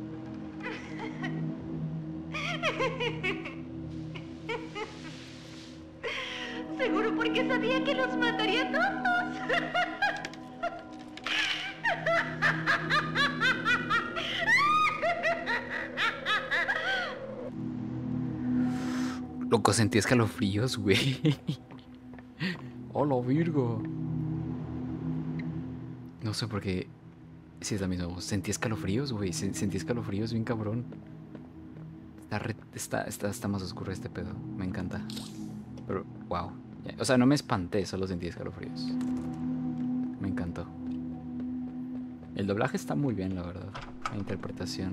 Speaker 10: Seguro porque sabía que los mataría a todos.
Speaker 2: Loco, sentí escalofríos, güey. Hola, Virgo. No sé por qué. Sí, es la misma voz. Sentí escalofríos, güey. Se- Sentí escalofríos bien cabrón. Está, re- está, está, está más oscuro este pedo. Me encanta. Pero, wow. Ya- O sea, no me espanté, solo sentí escalofríos. Me encantó. El doblaje está muy bien, la verdad. La interpretación.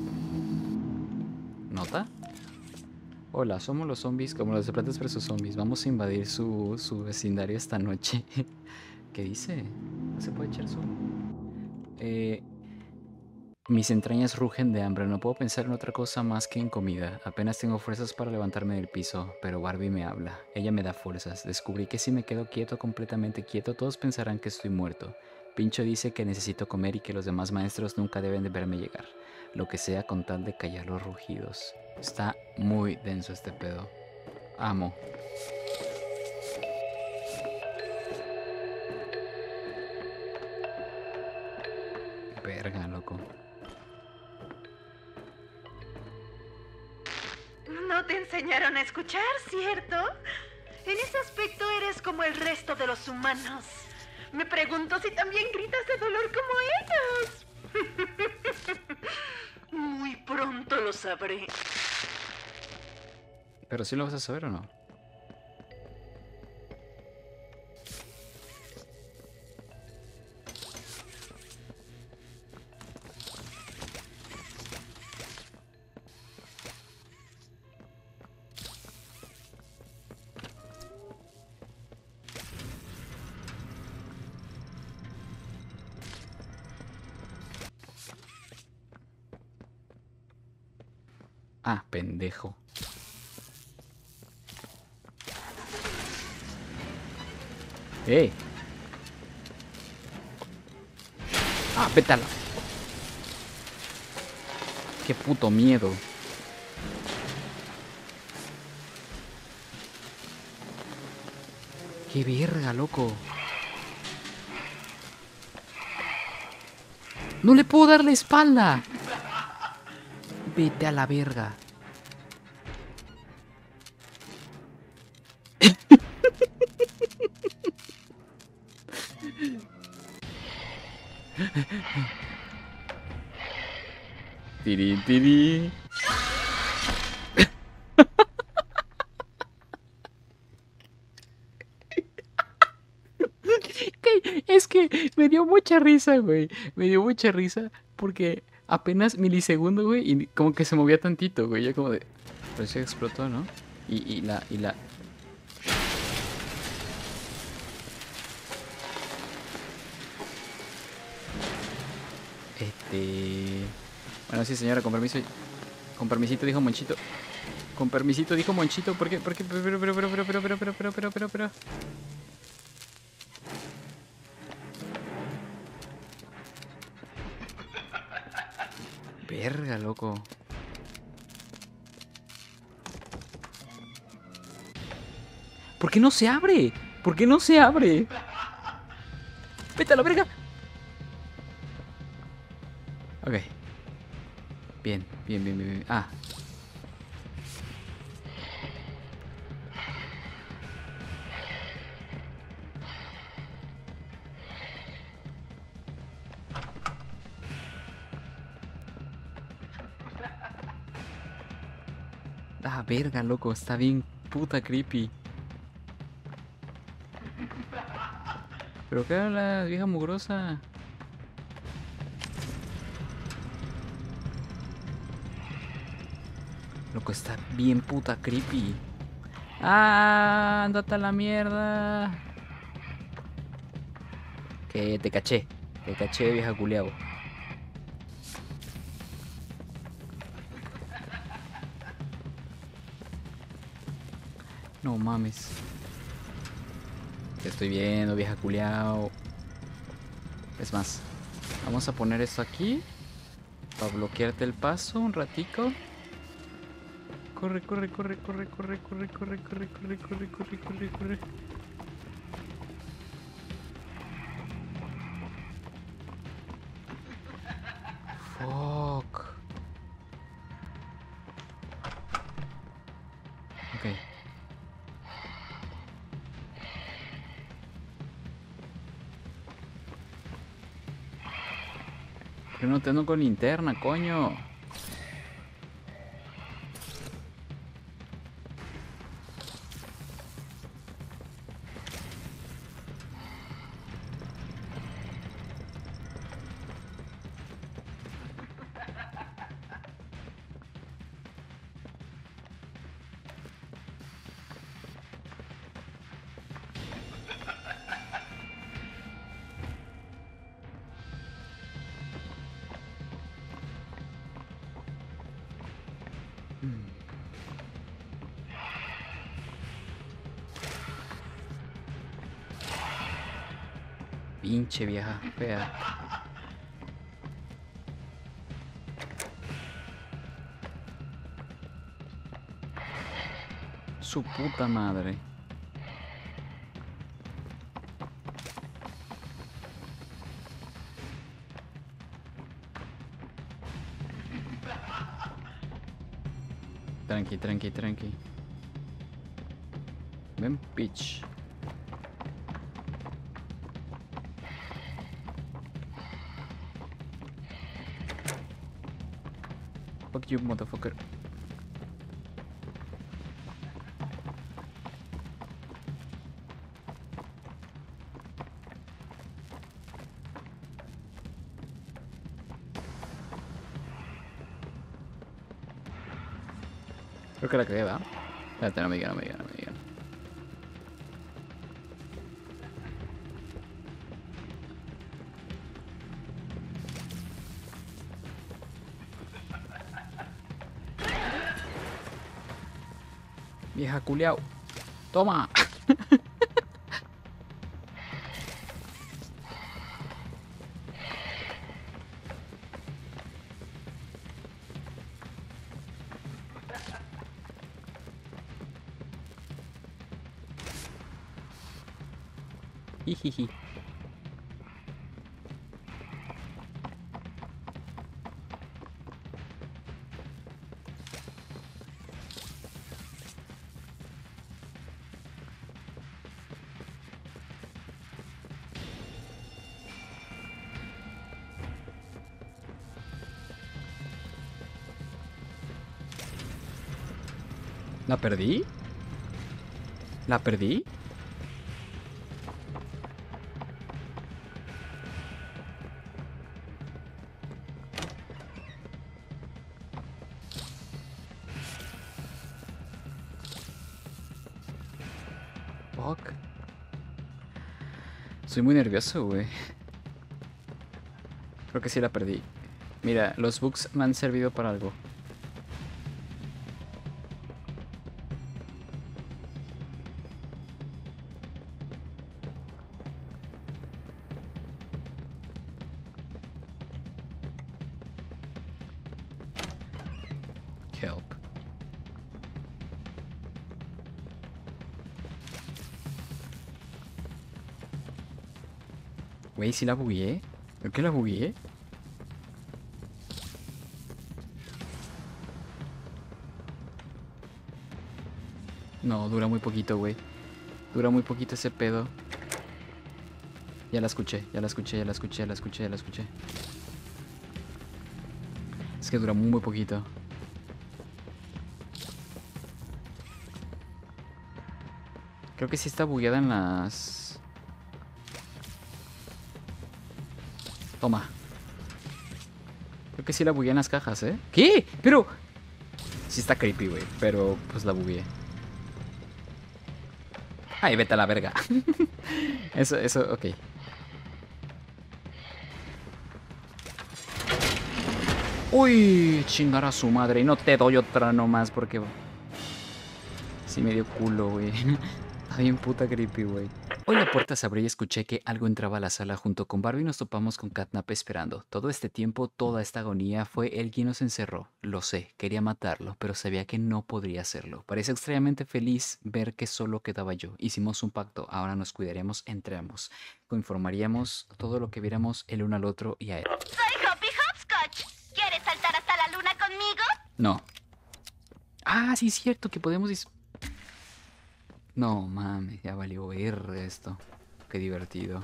Speaker 2: ¿Nota? Hola, somos los zombies como los de Plantas versus Zombies. Vamos a invadir su, su vecindario esta noche. ¿Qué dice? ¿No se puede echar zoom? Eh, Mis entrañas rugen de hambre, no puedo pensar en otra cosa más que en comida. Apenas tengo fuerzas para levantarme del piso, pero Barbie me habla. Ella me da fuerzas. Descubrí que si me quedo quieto, completamente quieto, todos pensarán que estoy muerto. Pincho dice que necesito comer y que los demás maestros nunca deben de verme llegar. Lo que sea con tal de callar los rugidos. Está muy denso este pedo. Amo. Verga, loco.
Speaker 10: No te enseñaron a escuchar, ¿cierto? En ese aspecto eres como el resto de los humanos. Me pregunto si también gritas de dolor como ellos. Muy pronto lo sabré.
Speaker 2: ¿Pero sí lo vas a saber o no? Ah, pendejo. ¡Eh! ¡Ah, pétala! ¡Qué puto miedo! ¡Qué verga, loco! ¡No le puedo dar la espalda! Vete a la verga. Tiri, tiri. Es que me dio mucha risa, güey. Me dio mucha risa porque apenas milisegundo, güey, y como que se movía tantito, güey. Ya como de... Parecía que explotó, ¿no? Y, y la... Y la... Este... Bueno, sí, señora, con permiso. Con permisito dijo Monchito. Con permisito dijo Monchito. ¿Por qué? ¿Por qué? Pero, pero, pero, pero, pero, pero, pero, pero, pero, pero, pero, pero. Verga, loco. ¿Por qué no se abre? ¿Por qué no se abre? ¡Vete a la verga! Ok. Bien, bien, bien, bien, bien. Ah. Ah, verga, loco. Está bien puta creepy. ¿Pero qué era la vieja mugrosa? Loco, está bien puta creepy. ¡Ah! ¡Ándate a la mierda! Que te caché. Te caché, vieja culiao. No mames. Te estoy viendo, vieja culiao. Es más, vamos a poner esto aquí para bloquearte el paso un ratico. Corre, corre, corre, corre, corre, corre, corre, corre, corre, corre, corre, corre, corre. Fuck. Ok. Yo no tengo con linterna, coño. Pinche vieja fea. Su puta madre. Tranqui, tranqui, tranqui. Ven, bitch. Fuck you, motherfucker. Creo que la cagué, ¿va? Espérate, no me digan, no me digan, no me digan. Vieja culiao. Toma. Jijiji. ¿La perdí? ¿La perdí? Fuck. Soy muy nervioso, güey. Creo que sí la perdí. Mira, los bugs me han servido para algo. Help. Güey, sí la bugueé. ¿Por qué la bugueé? No, dura muy poquito, güey. Dura muy poquito ese pedo. Ya la escuché, ya la escuché, ya la escuché, ya la escuché, ya la escuché. Es que dura muy, muy poquito. Creo que sí está bugueada en las... Toma. Creo que sí la bugueé en las cajas, ¿eh? ¿Qué? Pero... Sí está creepy, güey. Pero pues la bugueé. Ay, vete a la verga. Eso, eso, ok. Uy, chingar a su madre. Y no te doy otra nomás porque... Sí me dio culo, güey. Está bien puta creepy, güey. Hoy la puerta se abrió y escuché que algo entraba a la sala junto con Barbie y nos topamos con Catnap esperando. Todo este tiempo, toda esta agonía, fue él quien nos encerró. Lo sé, quería matarlo, pero sabía que no podría hacerlo. Parecía extrañamente feliz ver que solo quedaba yo. Hicimos un pacto, ahora nos cuidaremos entre ambos. Informaríamos todo lo que viéramos el uno al otro y a él.
Speaker 3: Soy Hoppy Hopscotch. ¿Quieres saltar hasta la luna conmigo?
Speaker 2: No. Ah, sí es cierto que podemos... dis- No, mames, ya valió ver esto. Qué divertido.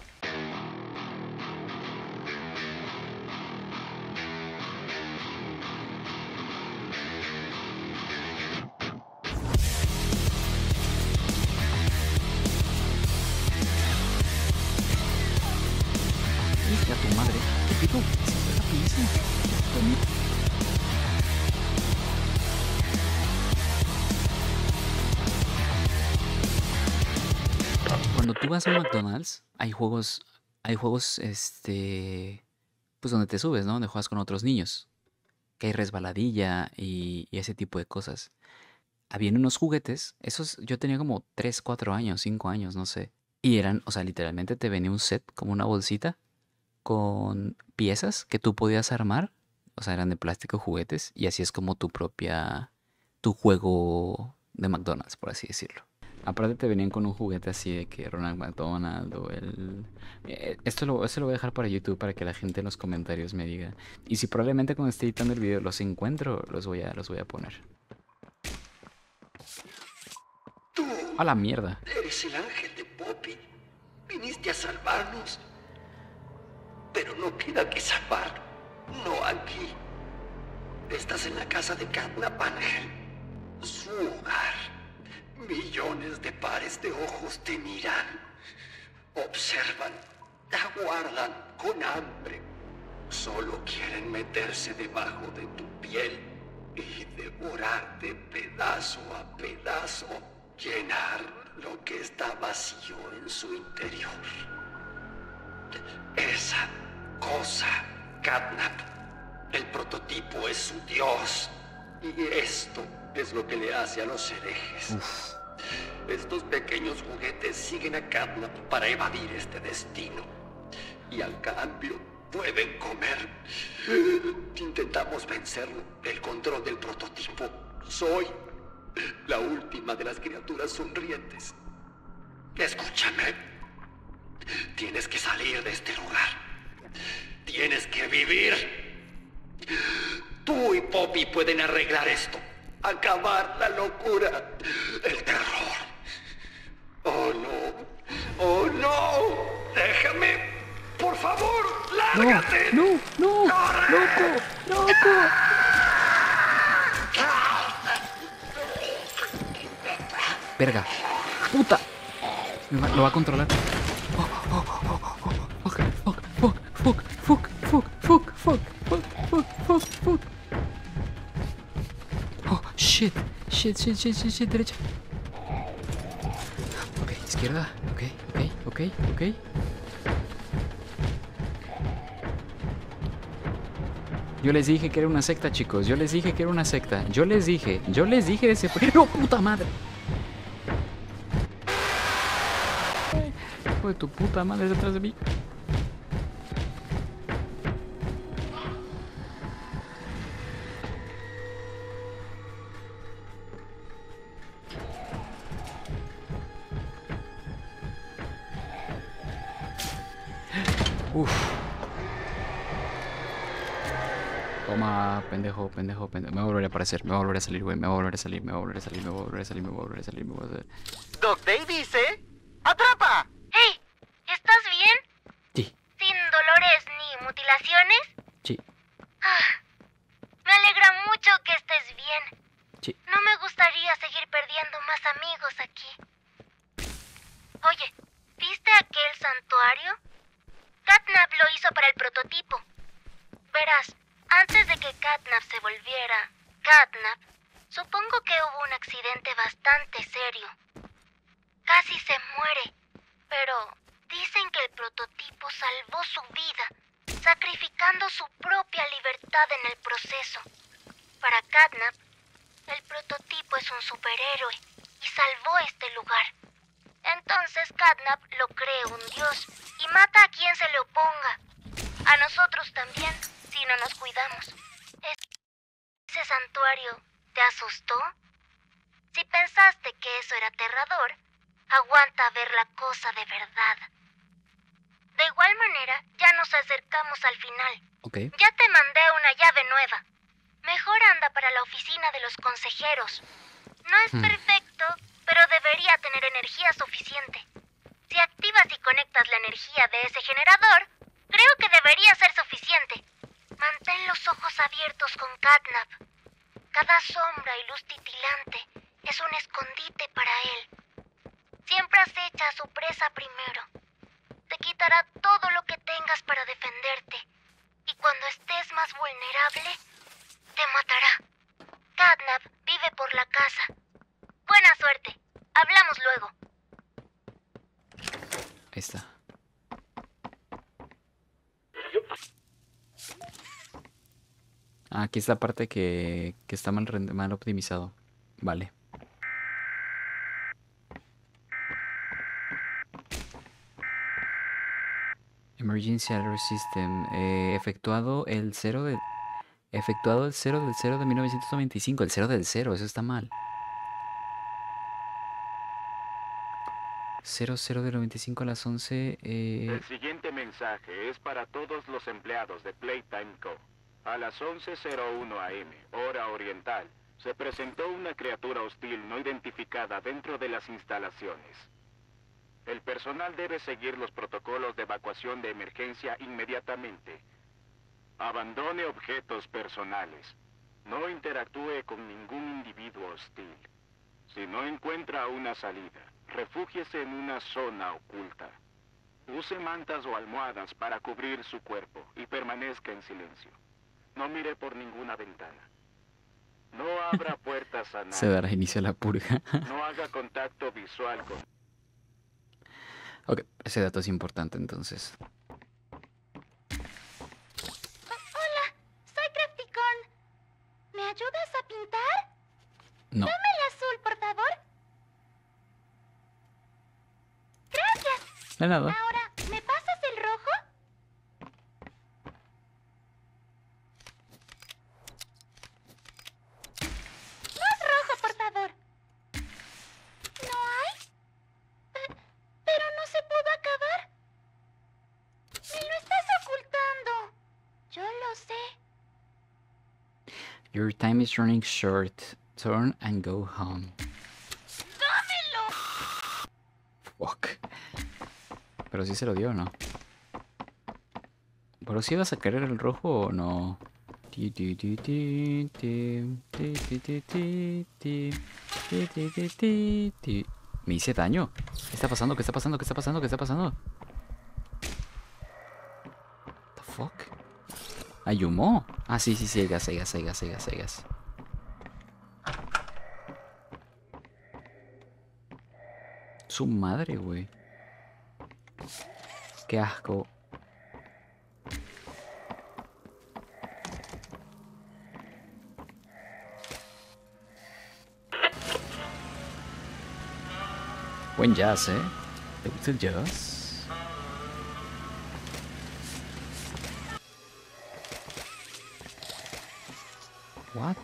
Speaker 2: ¿Viste a tu madre? ¿Qué pico? Sí, está rapidísimo. Cuando tú vas a un McDonald's, hay juegos, hay juegos, este, pues donde te subes, ¿no? Donde juegas con otros niños. Que hay resbaladilla y, y ese tipo de cosas. Habían unos juguetes, esos yo tenía como tres, cuatro años, cinco años, no sé. Y eran, o sea, literalmente te venía un set como una bolsita con piezas que tú podías armar. O sea, eran de plástico, juguetes. Y así es como tu propia, tu juego de McDonald's, por así decirlo. Aparte te venían con un juguete así de que Ronald McDonald o el... eh, Esto lo, esto lo voy a dejar para YouTube para que la gente en los comentarios me diga. Y si probablemente cuando esté editando el video los encuentro, los voy a, los voy a poner.
Speaker 11: Tú
Speaker 2: A la mierda.
Speaker 11: eres el ángel de Poppy. Viniste a salvarnos. Pero no queda que salvar. No aquí. Estás en la casa de Catnap, Ángel. Su hogar. Millones de pares de ojos te miran. Observan. Te aguardan con hambre. Solo quieren meterse debajo de tu piel y devorarte pedazo a pedazo. Llenar lo que está vacío en su interior. Esa cosa, Catnap, el prototipo es su dios. Y esto es lo que le hace a los herejes.
Speaker 2: Uf.
Speaker 11: Estos pequeños juguetes siguen a Catnap para evadir este destino. Y al cambio pueden comer. Intentamos vencerlo. El control del prototipo. Soy la última de las criaturas sonrientes. Escúchame. Tienes que salir de este lugar. Tienes que vivir. Tú y Poppy pueden arreglar esto. Acabar la locura. El terror. Oh, no. Oh, no. Déjame. Por favor, lárgate.
Speaker 2: No, no, no. Loco, loco. Verga. Puta. Me va- lo va a controlar. Oh, oh, oh, oh, oh, oh. Fuck, fuck, fuck, fuck, fuck, fuck, fuck, fuck, fuck, fuck, fuck, fuck. Oh, shit. Shit, shit, shit, shit, shit, derecha. Ok, izquierda. Ok, ok, ok, ok. Yo les dije que era una secta, chicos. Yo les dije que era una secta. Yo les dije. Yo les dije de ese... ¡No, puta madre! Hijo de tu puta madre detrás de mí. Uf. Toma, pendejo, pendejo, pendejo. Me va a volver a aparecer, me va a volver a salir, güey. Me va a volver a salir, me va a volver a salir, me va a volver a salir, me va a volver a salir, me va a volver a salir.
Speaker 4: Doc Day dice... ¡Atrapa!
Speaker 3: ¡Hey! ¿Estás bien?
Speaker 2: Sí,
Speaker 3: ¿Sin dolores ni mutilaciones?
Speaker 2: sí,
Speaker 3: Ah, me alegra mucho que estés bien.
Speaker 2: sí.
Speaker 3: No me gustaría seguir perdiendo más amigos aquí. Oye, ¿viste aquel santuario? Catnap lo hizo para el prototipo. Verás, antes de que Catnap se volviera Catnap, supongo que hubo un accidente bastante serio. Casi se muere, pero dicen que el prototipo salvó su vida, sacrificando su propia libertad en el proceso. Para Catnap, el prototipo es un superhéroe y salvó este lugar. Entonces Catnap lo cree un dios y mata a quien se le oponga. A nosotros también, si no nos cuidamos. Es- ¿Ese santuario te asustó? Si pensaste que eso era aterrador, aguanta ver la cosa de verdad. De igual manera, ya nos acercamos al final.
Speaker 2: Ok.
Speaker 3: Ya te mandé una llave nueva. Mejor anda para la oficina de los consejeros. No es
Speaker 2: Hmm.
Speaker 3: perfecto, pero debería tener energía suficiente. Si activas y conectas la energía de ese generador, creo que debería ser suficiente. Mantén los ojos abiertos con Catnap. Cada sombra y luz titilante es un escondite para él. Siempre acecha a su presa primero. Te quitará todo lo que tengas para defenderte. Y cuando estés más vulnerable, te matará. Catnap vive por la casa. Buena suerte. Hablamos luego.
Speaker 2: Ahí está. Ah, aquí está la parte que, que está mal, rend- mal optimizado. Vale. Emergency Alert System. Eh, efectuado el cero del... Efectuado el cero del cero de mil novecientos noventa y cinco. El cero del cero, eso está mal. cero cero del noventa y cinco a las once. Eh...
Speaker 1: El siguiente mensaje es para todos los empleados de Playtime Co. A las once cero uno a eme, hora oriental, se presentó una criatura hostil no identificada dentro de las instalaciones. El personal debe seguir los protocolos de evacuación de emergencia inmediatamente. Abandone objetos personales. No interactúe con ningún individuo hostil. Si no encuentra una salida, refúgiese en una zona oculta. Use mantas o almohadas para cubrir su cuerpo y permanezca en silencio. No mire por ninguna ventana. No abra puertas a nadie.
Speaker 2: Se dará inicio a la purga.
Speaker 1: No haga contacto visual con...
Speaker 2: Ok, ese dato es importante entonces.
Speaker 3: Hola, soy Crafticon. ¿Me ayudas a pintar?
Speaker 2: No.
Speaker 3: Dame el azul, por favor. Gracias.
Speaker 2: De nada.
Speaker 3: Ahora, ¿me pasas el rojo? Más rojo, por favor. ¿No hay? Pe- pero no se pudo acabar. Me lo estás ocultando. Yo lo sé.
Speaker 2: Your time is running short. Turn and go home.
Speaker 3: ¡Dámelo!
Speaker 2: Fuck. Pero sí se lo dio, ¿no? ¿Pero si vas a querer el rojo o no? Ti, ti, ti, ti, ti, ti, ti, ti, ti, ti, ti, ti, ti, ti, ti. Me hice daño. ¿Qué está pasando? ¿Qué está pasando? ¿Qué está pasando? ¿Qué está pasando? The fuck? ¿Hay humo? Ah, sí, sí, sí, hay gas, hay gas, hay gas, hay gas, hay gas. Su madre, güey. Qué asco. Buen jazz, ¿eh? ¿Te gusta el jazz? What?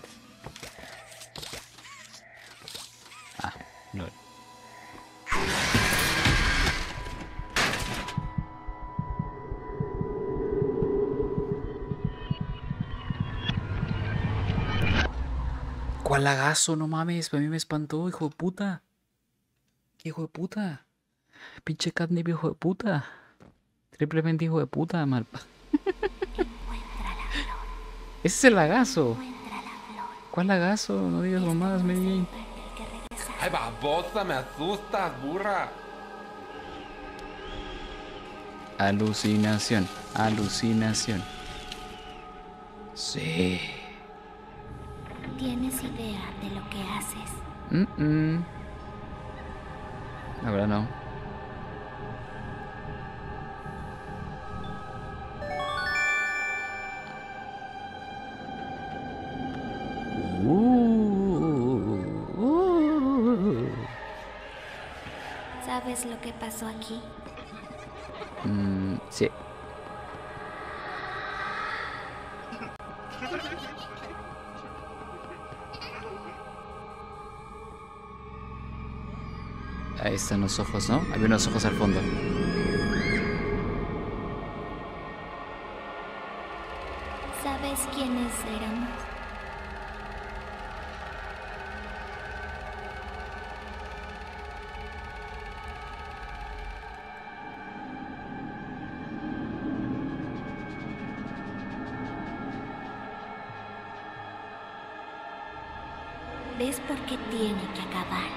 Speaker 2: Ah, no. ¿Cuál lagazo? No mames, a mí me espantó, hijo de puta. ¿Qué hijo de puta? Pinche catnip, hijo de puta. Triplemente hijo de puta, mal. Ese es el lagazo. ¿Cuál lagazo? No digas mamadas, Mary Jane.
Speaker 5: Ay, babosa, me asustas, burra.
Speaker 2: Alucinación, alucinación. Sí.
Speaker 3: ¿Tienes idea de lo que haces?
Speaker 2: Mm -mm. La verdad no. Uh, uh.
Speaker 3: ¿Sabes lo que pasó aquí?
Speaker 2: Mm, sí. Ahí están los ojos, ¿no? Había unos ojos al fondo.
Speaker 3: ¿Sabes quiénes éramos? ¿Ves por qué tiene que acabar?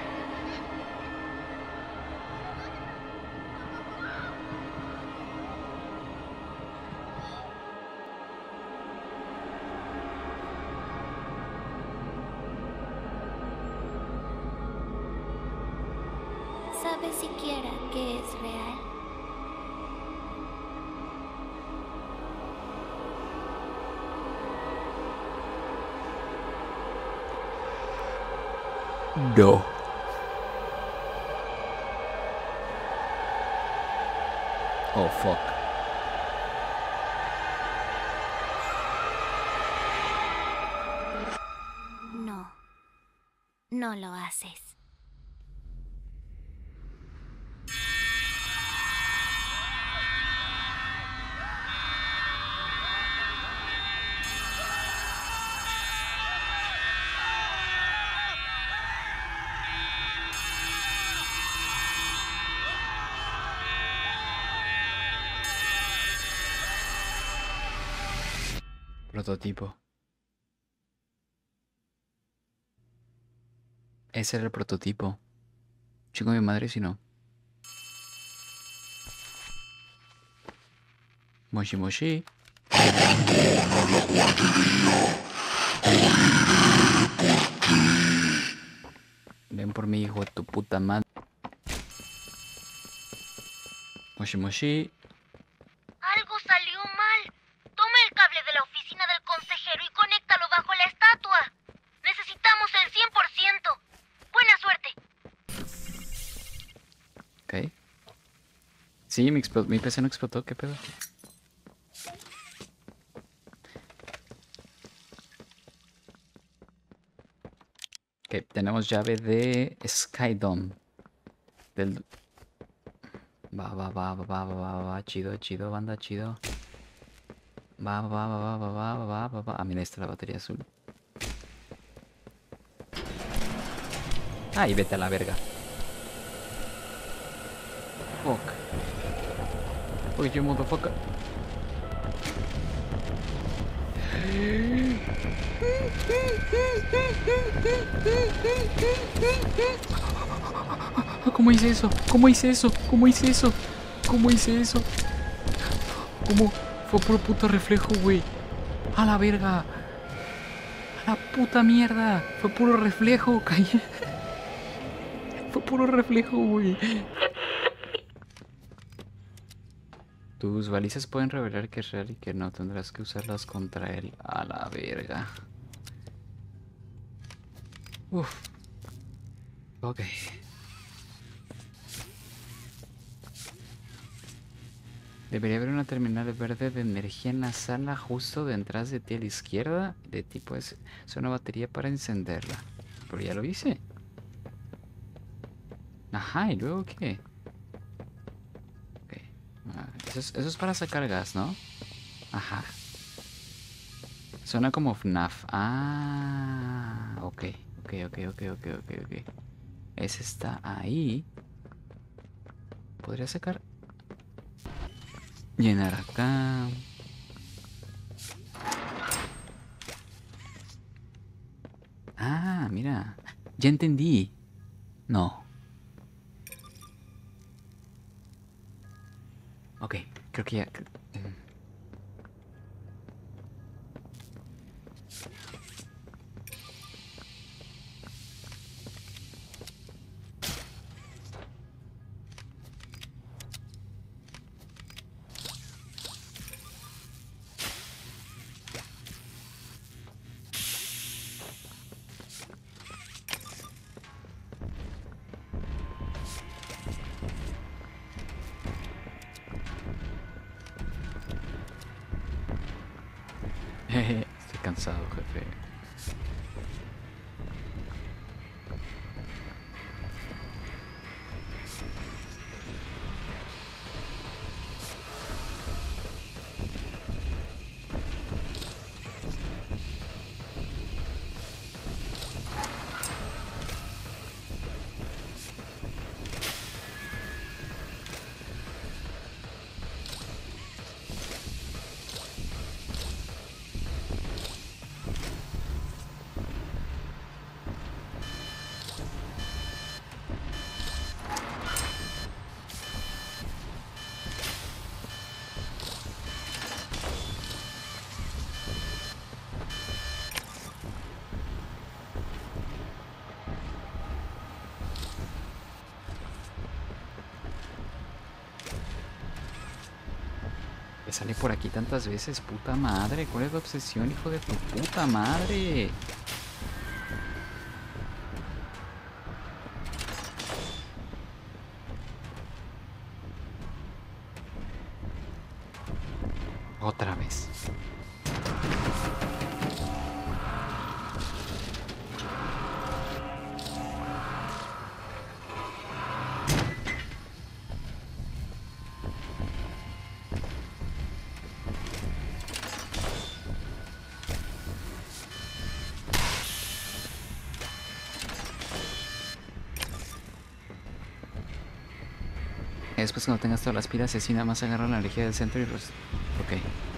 Speaker 3: ¿Sabes siquiera qué es real?
Speaker 2: No. Oh, fuck.
Speaker 3: no lo haces.
Speaker 2: Prototipo. Ese era el prototipo. Chingo mi madre si no. Moshi Moshi. Ven por mi hijo de tu puta madre. Moshi Moshi.
Speaker 3: Algo salió mal. Toma el cable de la oficina del consejero y conéctalo bajo la estatua. Necesitamos el cien por ciento. Buena suerte.
Speaker 2: Ok. Sí, mi, mi P C no explotó. ¿Qué pedo? Ok, tenemos llave de Skydome. Del... Va, va, va, va, va, va, va, chido, chido, banda, chido. Va, va, va, va, va, va, va, va, va. Ah, mira, esta es la batería azul. Ay, vete a la verga. Fuck. Oye, motherfucker. ¿Cómo hice eso? ¿Cómo hice eso? ¿Cómo hice eso? ¿Cómo hice eso? ¿Cómo? Fue puro puto reflejo, güey. A la verga. A la puta mierda. Fue puro reflejo, calle. Fue puro reflejo, güey. Tus balizas pueden revelar que es real y que no. Tendrás que usarlas contra él. A la verga. Uf. Ok. Debería haber una terminal verde de energía en la sala justo detrás de ti a la izquierda. De tipo es, es una batería para encenderla. Pero ya lo hice. Ajá, ¿y luego qué? Ok. Ah, eso, es, eso es para sacar gas, ¿no? Ajá. Suena como F NAF. Ah, ok. Ok, ok, ok, ok, ok, ok. Ese está ahí. ¿Podría sacar? Llenar acá. Ah, mira. Ya entendí. No. Ok, creo que ya... Estoy cansado, jefe. Sale por aquí tantas veces, puta madre. ¿Cuál es la obsesión, hijo de tu puta madre? Otra vez. después cuando tengas todas las pilas, así nada más agarra la energía del centro y pues... Ok.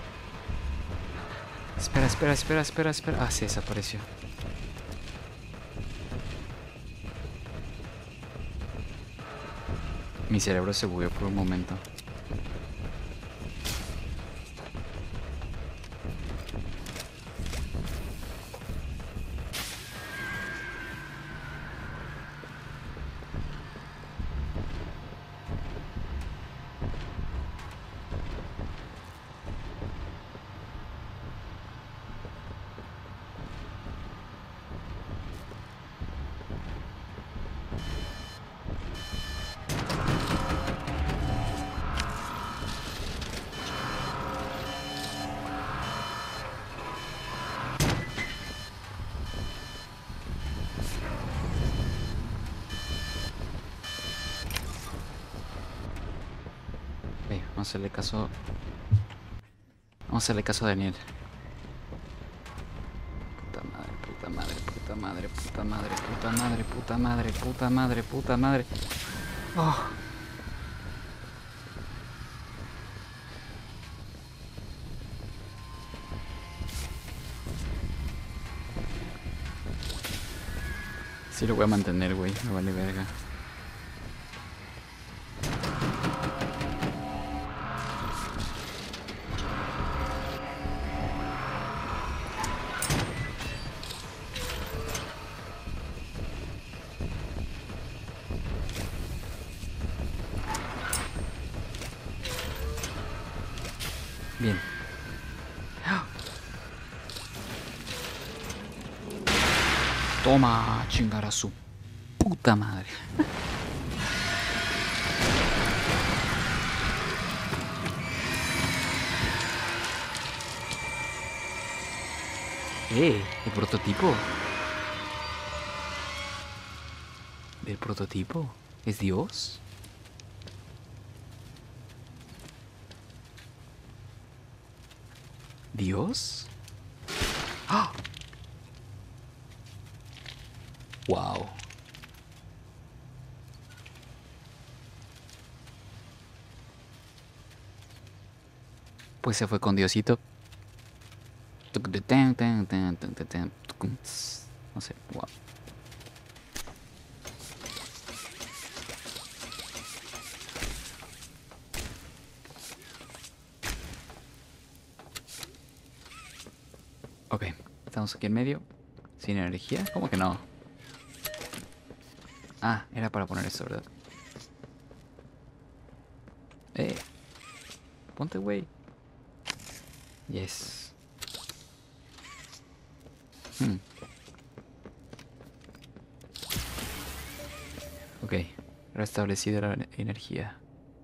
Speaker 2: Espera, espera, espera, espera, espera. Ah, sí, desapareció. Mi cerebro se bugueó por un momento. Vamos a hacerle caso. Vamos a hacerle caso a Daniel. Puta madre, puta madre, puta madre, puta madre, puta madre, puta madre, puta madre, puta madre. Oh. Sí lo voy a mantener, güey. Me vale verga. Bien. Toma, chingar a su puta madre. Eh, el prototipo. ¿El prototipo? ¿Es Dios? ¿Dios? ¡Ah! ¡Wow! Pues se fue con Diosito. No sé, wow. Ok, estamos aquí en medio. Sin energía, ¿cómo que no? Ah, era para poner esto, ¿verdad? Eh, ponte, güey. Yes. Hmm. Ok, restablecida la energía.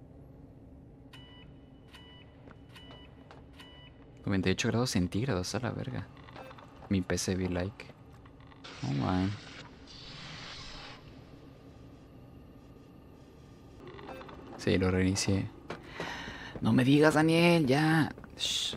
Speaker 2: noventa y ocho grados centígrados, a la verga. Mi P C be like. Oh man. Sí, lo reinicié. No me digas, Daniel, ya. Shh.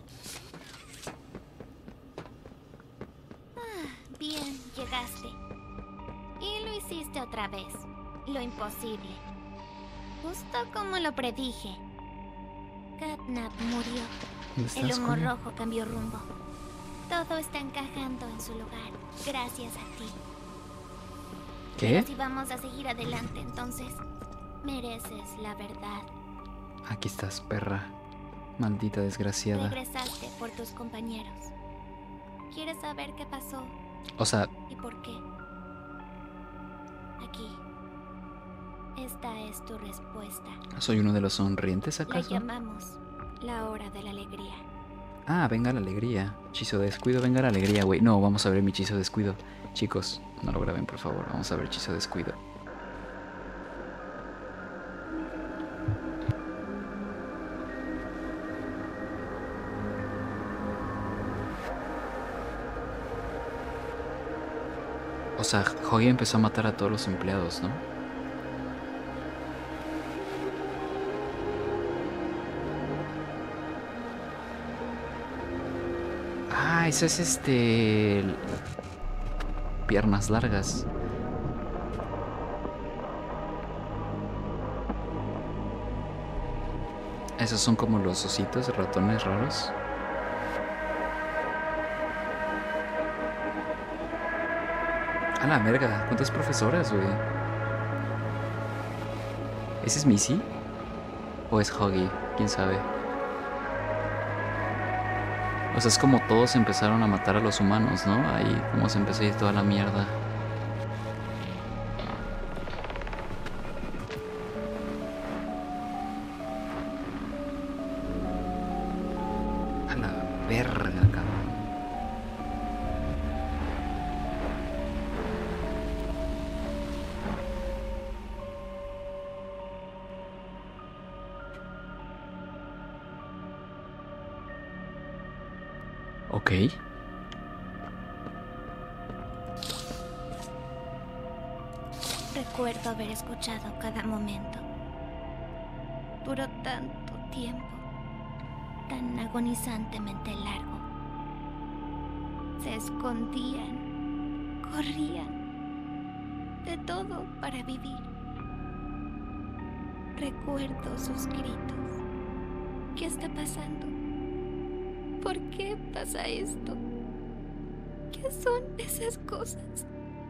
Speaker 3: Ah, bien, llegaste. Y lo hiciste otra vez. Lo imposible. Justo como lo predije. Catnap murió. El humo
Speaker 2: con...
Speaker 3: rojo cambió rumbo. Todo está encajando en su lugar, gracias a ti.
Speaker 2: ¿Qué?
Speaker 3: Pero si vamos a seguir adelante, entonces mereces la verdad.
Speaker 2: Aquí estás, perra. Maldita desgraciada.
Speaker 3: Regresaste por tus compañeros. ¿Quieres saber qué pasó?
Speaker 2: O sea...
Speaker 3: ¿Y por qué? Aquí. Esta es tu respuesta.
Speaker 2: ¿Soy uno de los sonrientes, acaso?
Speaker 3: La llamamos la hora de la alegría.
Speaker 2: Ah, venga la alegría. Hechizo de descuido, venga la alegría, güey. No, vamos a ver mi hechizo de descuido. Chicos, no lo graben, por favor. Vamos a ver hechizo de descuido. O sea, Hoggy empezó a matar a todos los empleados, ¿no? Ah, eso es este... Piernas largas. Esos son como los ositos, ratones raros. A la verga, ¿cuántas profesoras, güey? ¿Ese es Missy? ¿O es Huggy? ¿Quién sabe? O sea, es como todos empezaron a matar a los humanos, ¿no? Ahí como se empezó a ir toda la mierda. A la verga, cabrón. Ok.
Speaker 3: Recuerdo haber escuchado cada momento. Duró tanto tiempo, tan agonizantemente largo. Se escondían, corrían, de todo para vivir. Recuerdo sus gritos. ¿Qué está pasando? ¿Por qué pasa esto? ¿Qué son esas cosas?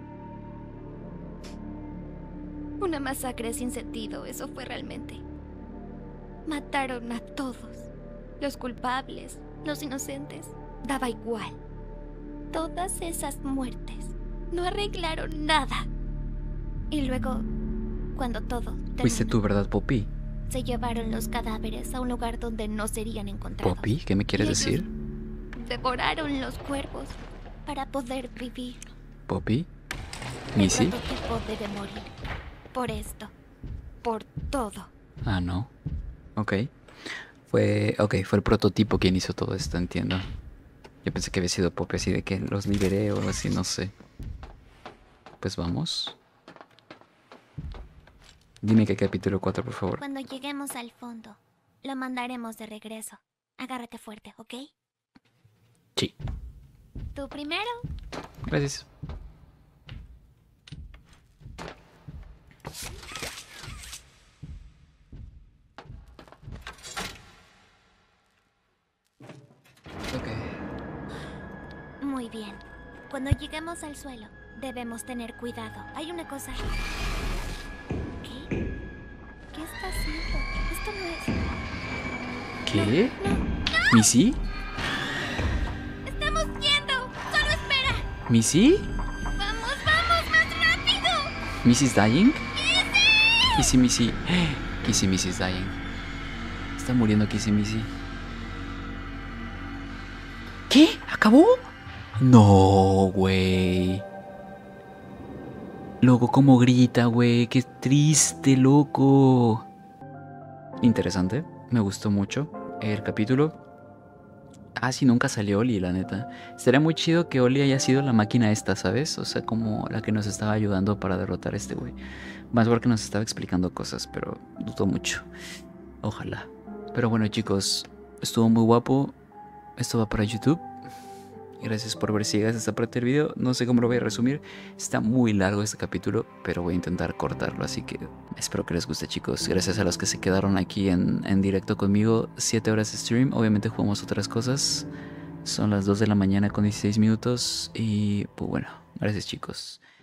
Speaker 3: Una masacre sin sentido, eso fue realmente. Mataron a todos. Los culpables, los inocentes, daba igual. Todas esas muertes no arreglaron nada. Y luego, cuando todo terminó,
Speaker 2: Fuiste tú, ¿verdad, Poppy?
Speaker 3: se llevaron los cadáveres a un lugar donde no serían encontrados.
Speaker 2: ¿Poppy? ¿Qué me quieres
Speaker 3: Y ellos
Speaker 2: decir?
Speaker 3: Devoraron los cuerpos para poder vivir.
Speaker 2: ¿Poppy?
Speaker 3: El
Speaker 2: ¿Missy?
Speaker 3: prototipo debe morir. Por esto. Por todo.
Speaker 2: Ah, no. Ok. Fue... Ok, fue el prototipo quien hizo todo esto, entiendo. Yo pensé que había sido Poppy, así de que los liberé o algo así, no sé. Pues vamos. Dime qué capítulo cuatro, por favor.
Speaker 3: Cuando lleguemos al fondo, lo mandaremos de regreso. Agárrate fuerte, ¿ok?
Speaker 2: Sí.
Speaker 3: ¿Tú primero?
Speaker 2: Gracias.
Speaker 3: Muy bien. Cuando lleguemos al suelo, debemos tener cuidado. Hay una cosa... ¿Qué? ¿Qué está haciendo? Esto no es...
Speaker 2: ¿Qué? ¿Missy?
Speaker 3: ¡Estamos yendo! ¡Solo espera!
Speaker 2: ¿Missy?
Speaker 3: ¡Vamos, vamos! ¡Más rápido!
Speaker 2: ¿Missy's dying? Kissy Missy. Kissy Missy's dying. Está muriendo Kissy Missy. ¿Qué? ¿Acabó? No, güey. Loco, cómo grita, güey. Qué triste, loco. Interesante. Me gustó mucho el capítulo. Ah, sí, nunca salió Oli, la neta. Estaría muy chido que Oli haya sido la máquina esta, ¿sabes? O sea, como la que nos estaba ayudando para derrotar a este güey. Más porque nos estaba explicando cosas, pero dudo mucho. Ojalá. Pero bueno, chicos, estuvo muy guapo. Esto va para YouTube. Gracias por ver si llegas a esta parte del video. No sé cómo lo voy a resumir. Está muy largo este capítulo, pero voy a intentar cortarlo. Así que espero que les guste, chicos. Gracias a los que se quedaron aquí en, en directo conmigo. siete horas de stream. Obviamente jugamos otras cosas. Son las dos de la mañana con dieciséis minutos. Y pues bueno, gracias, chicos.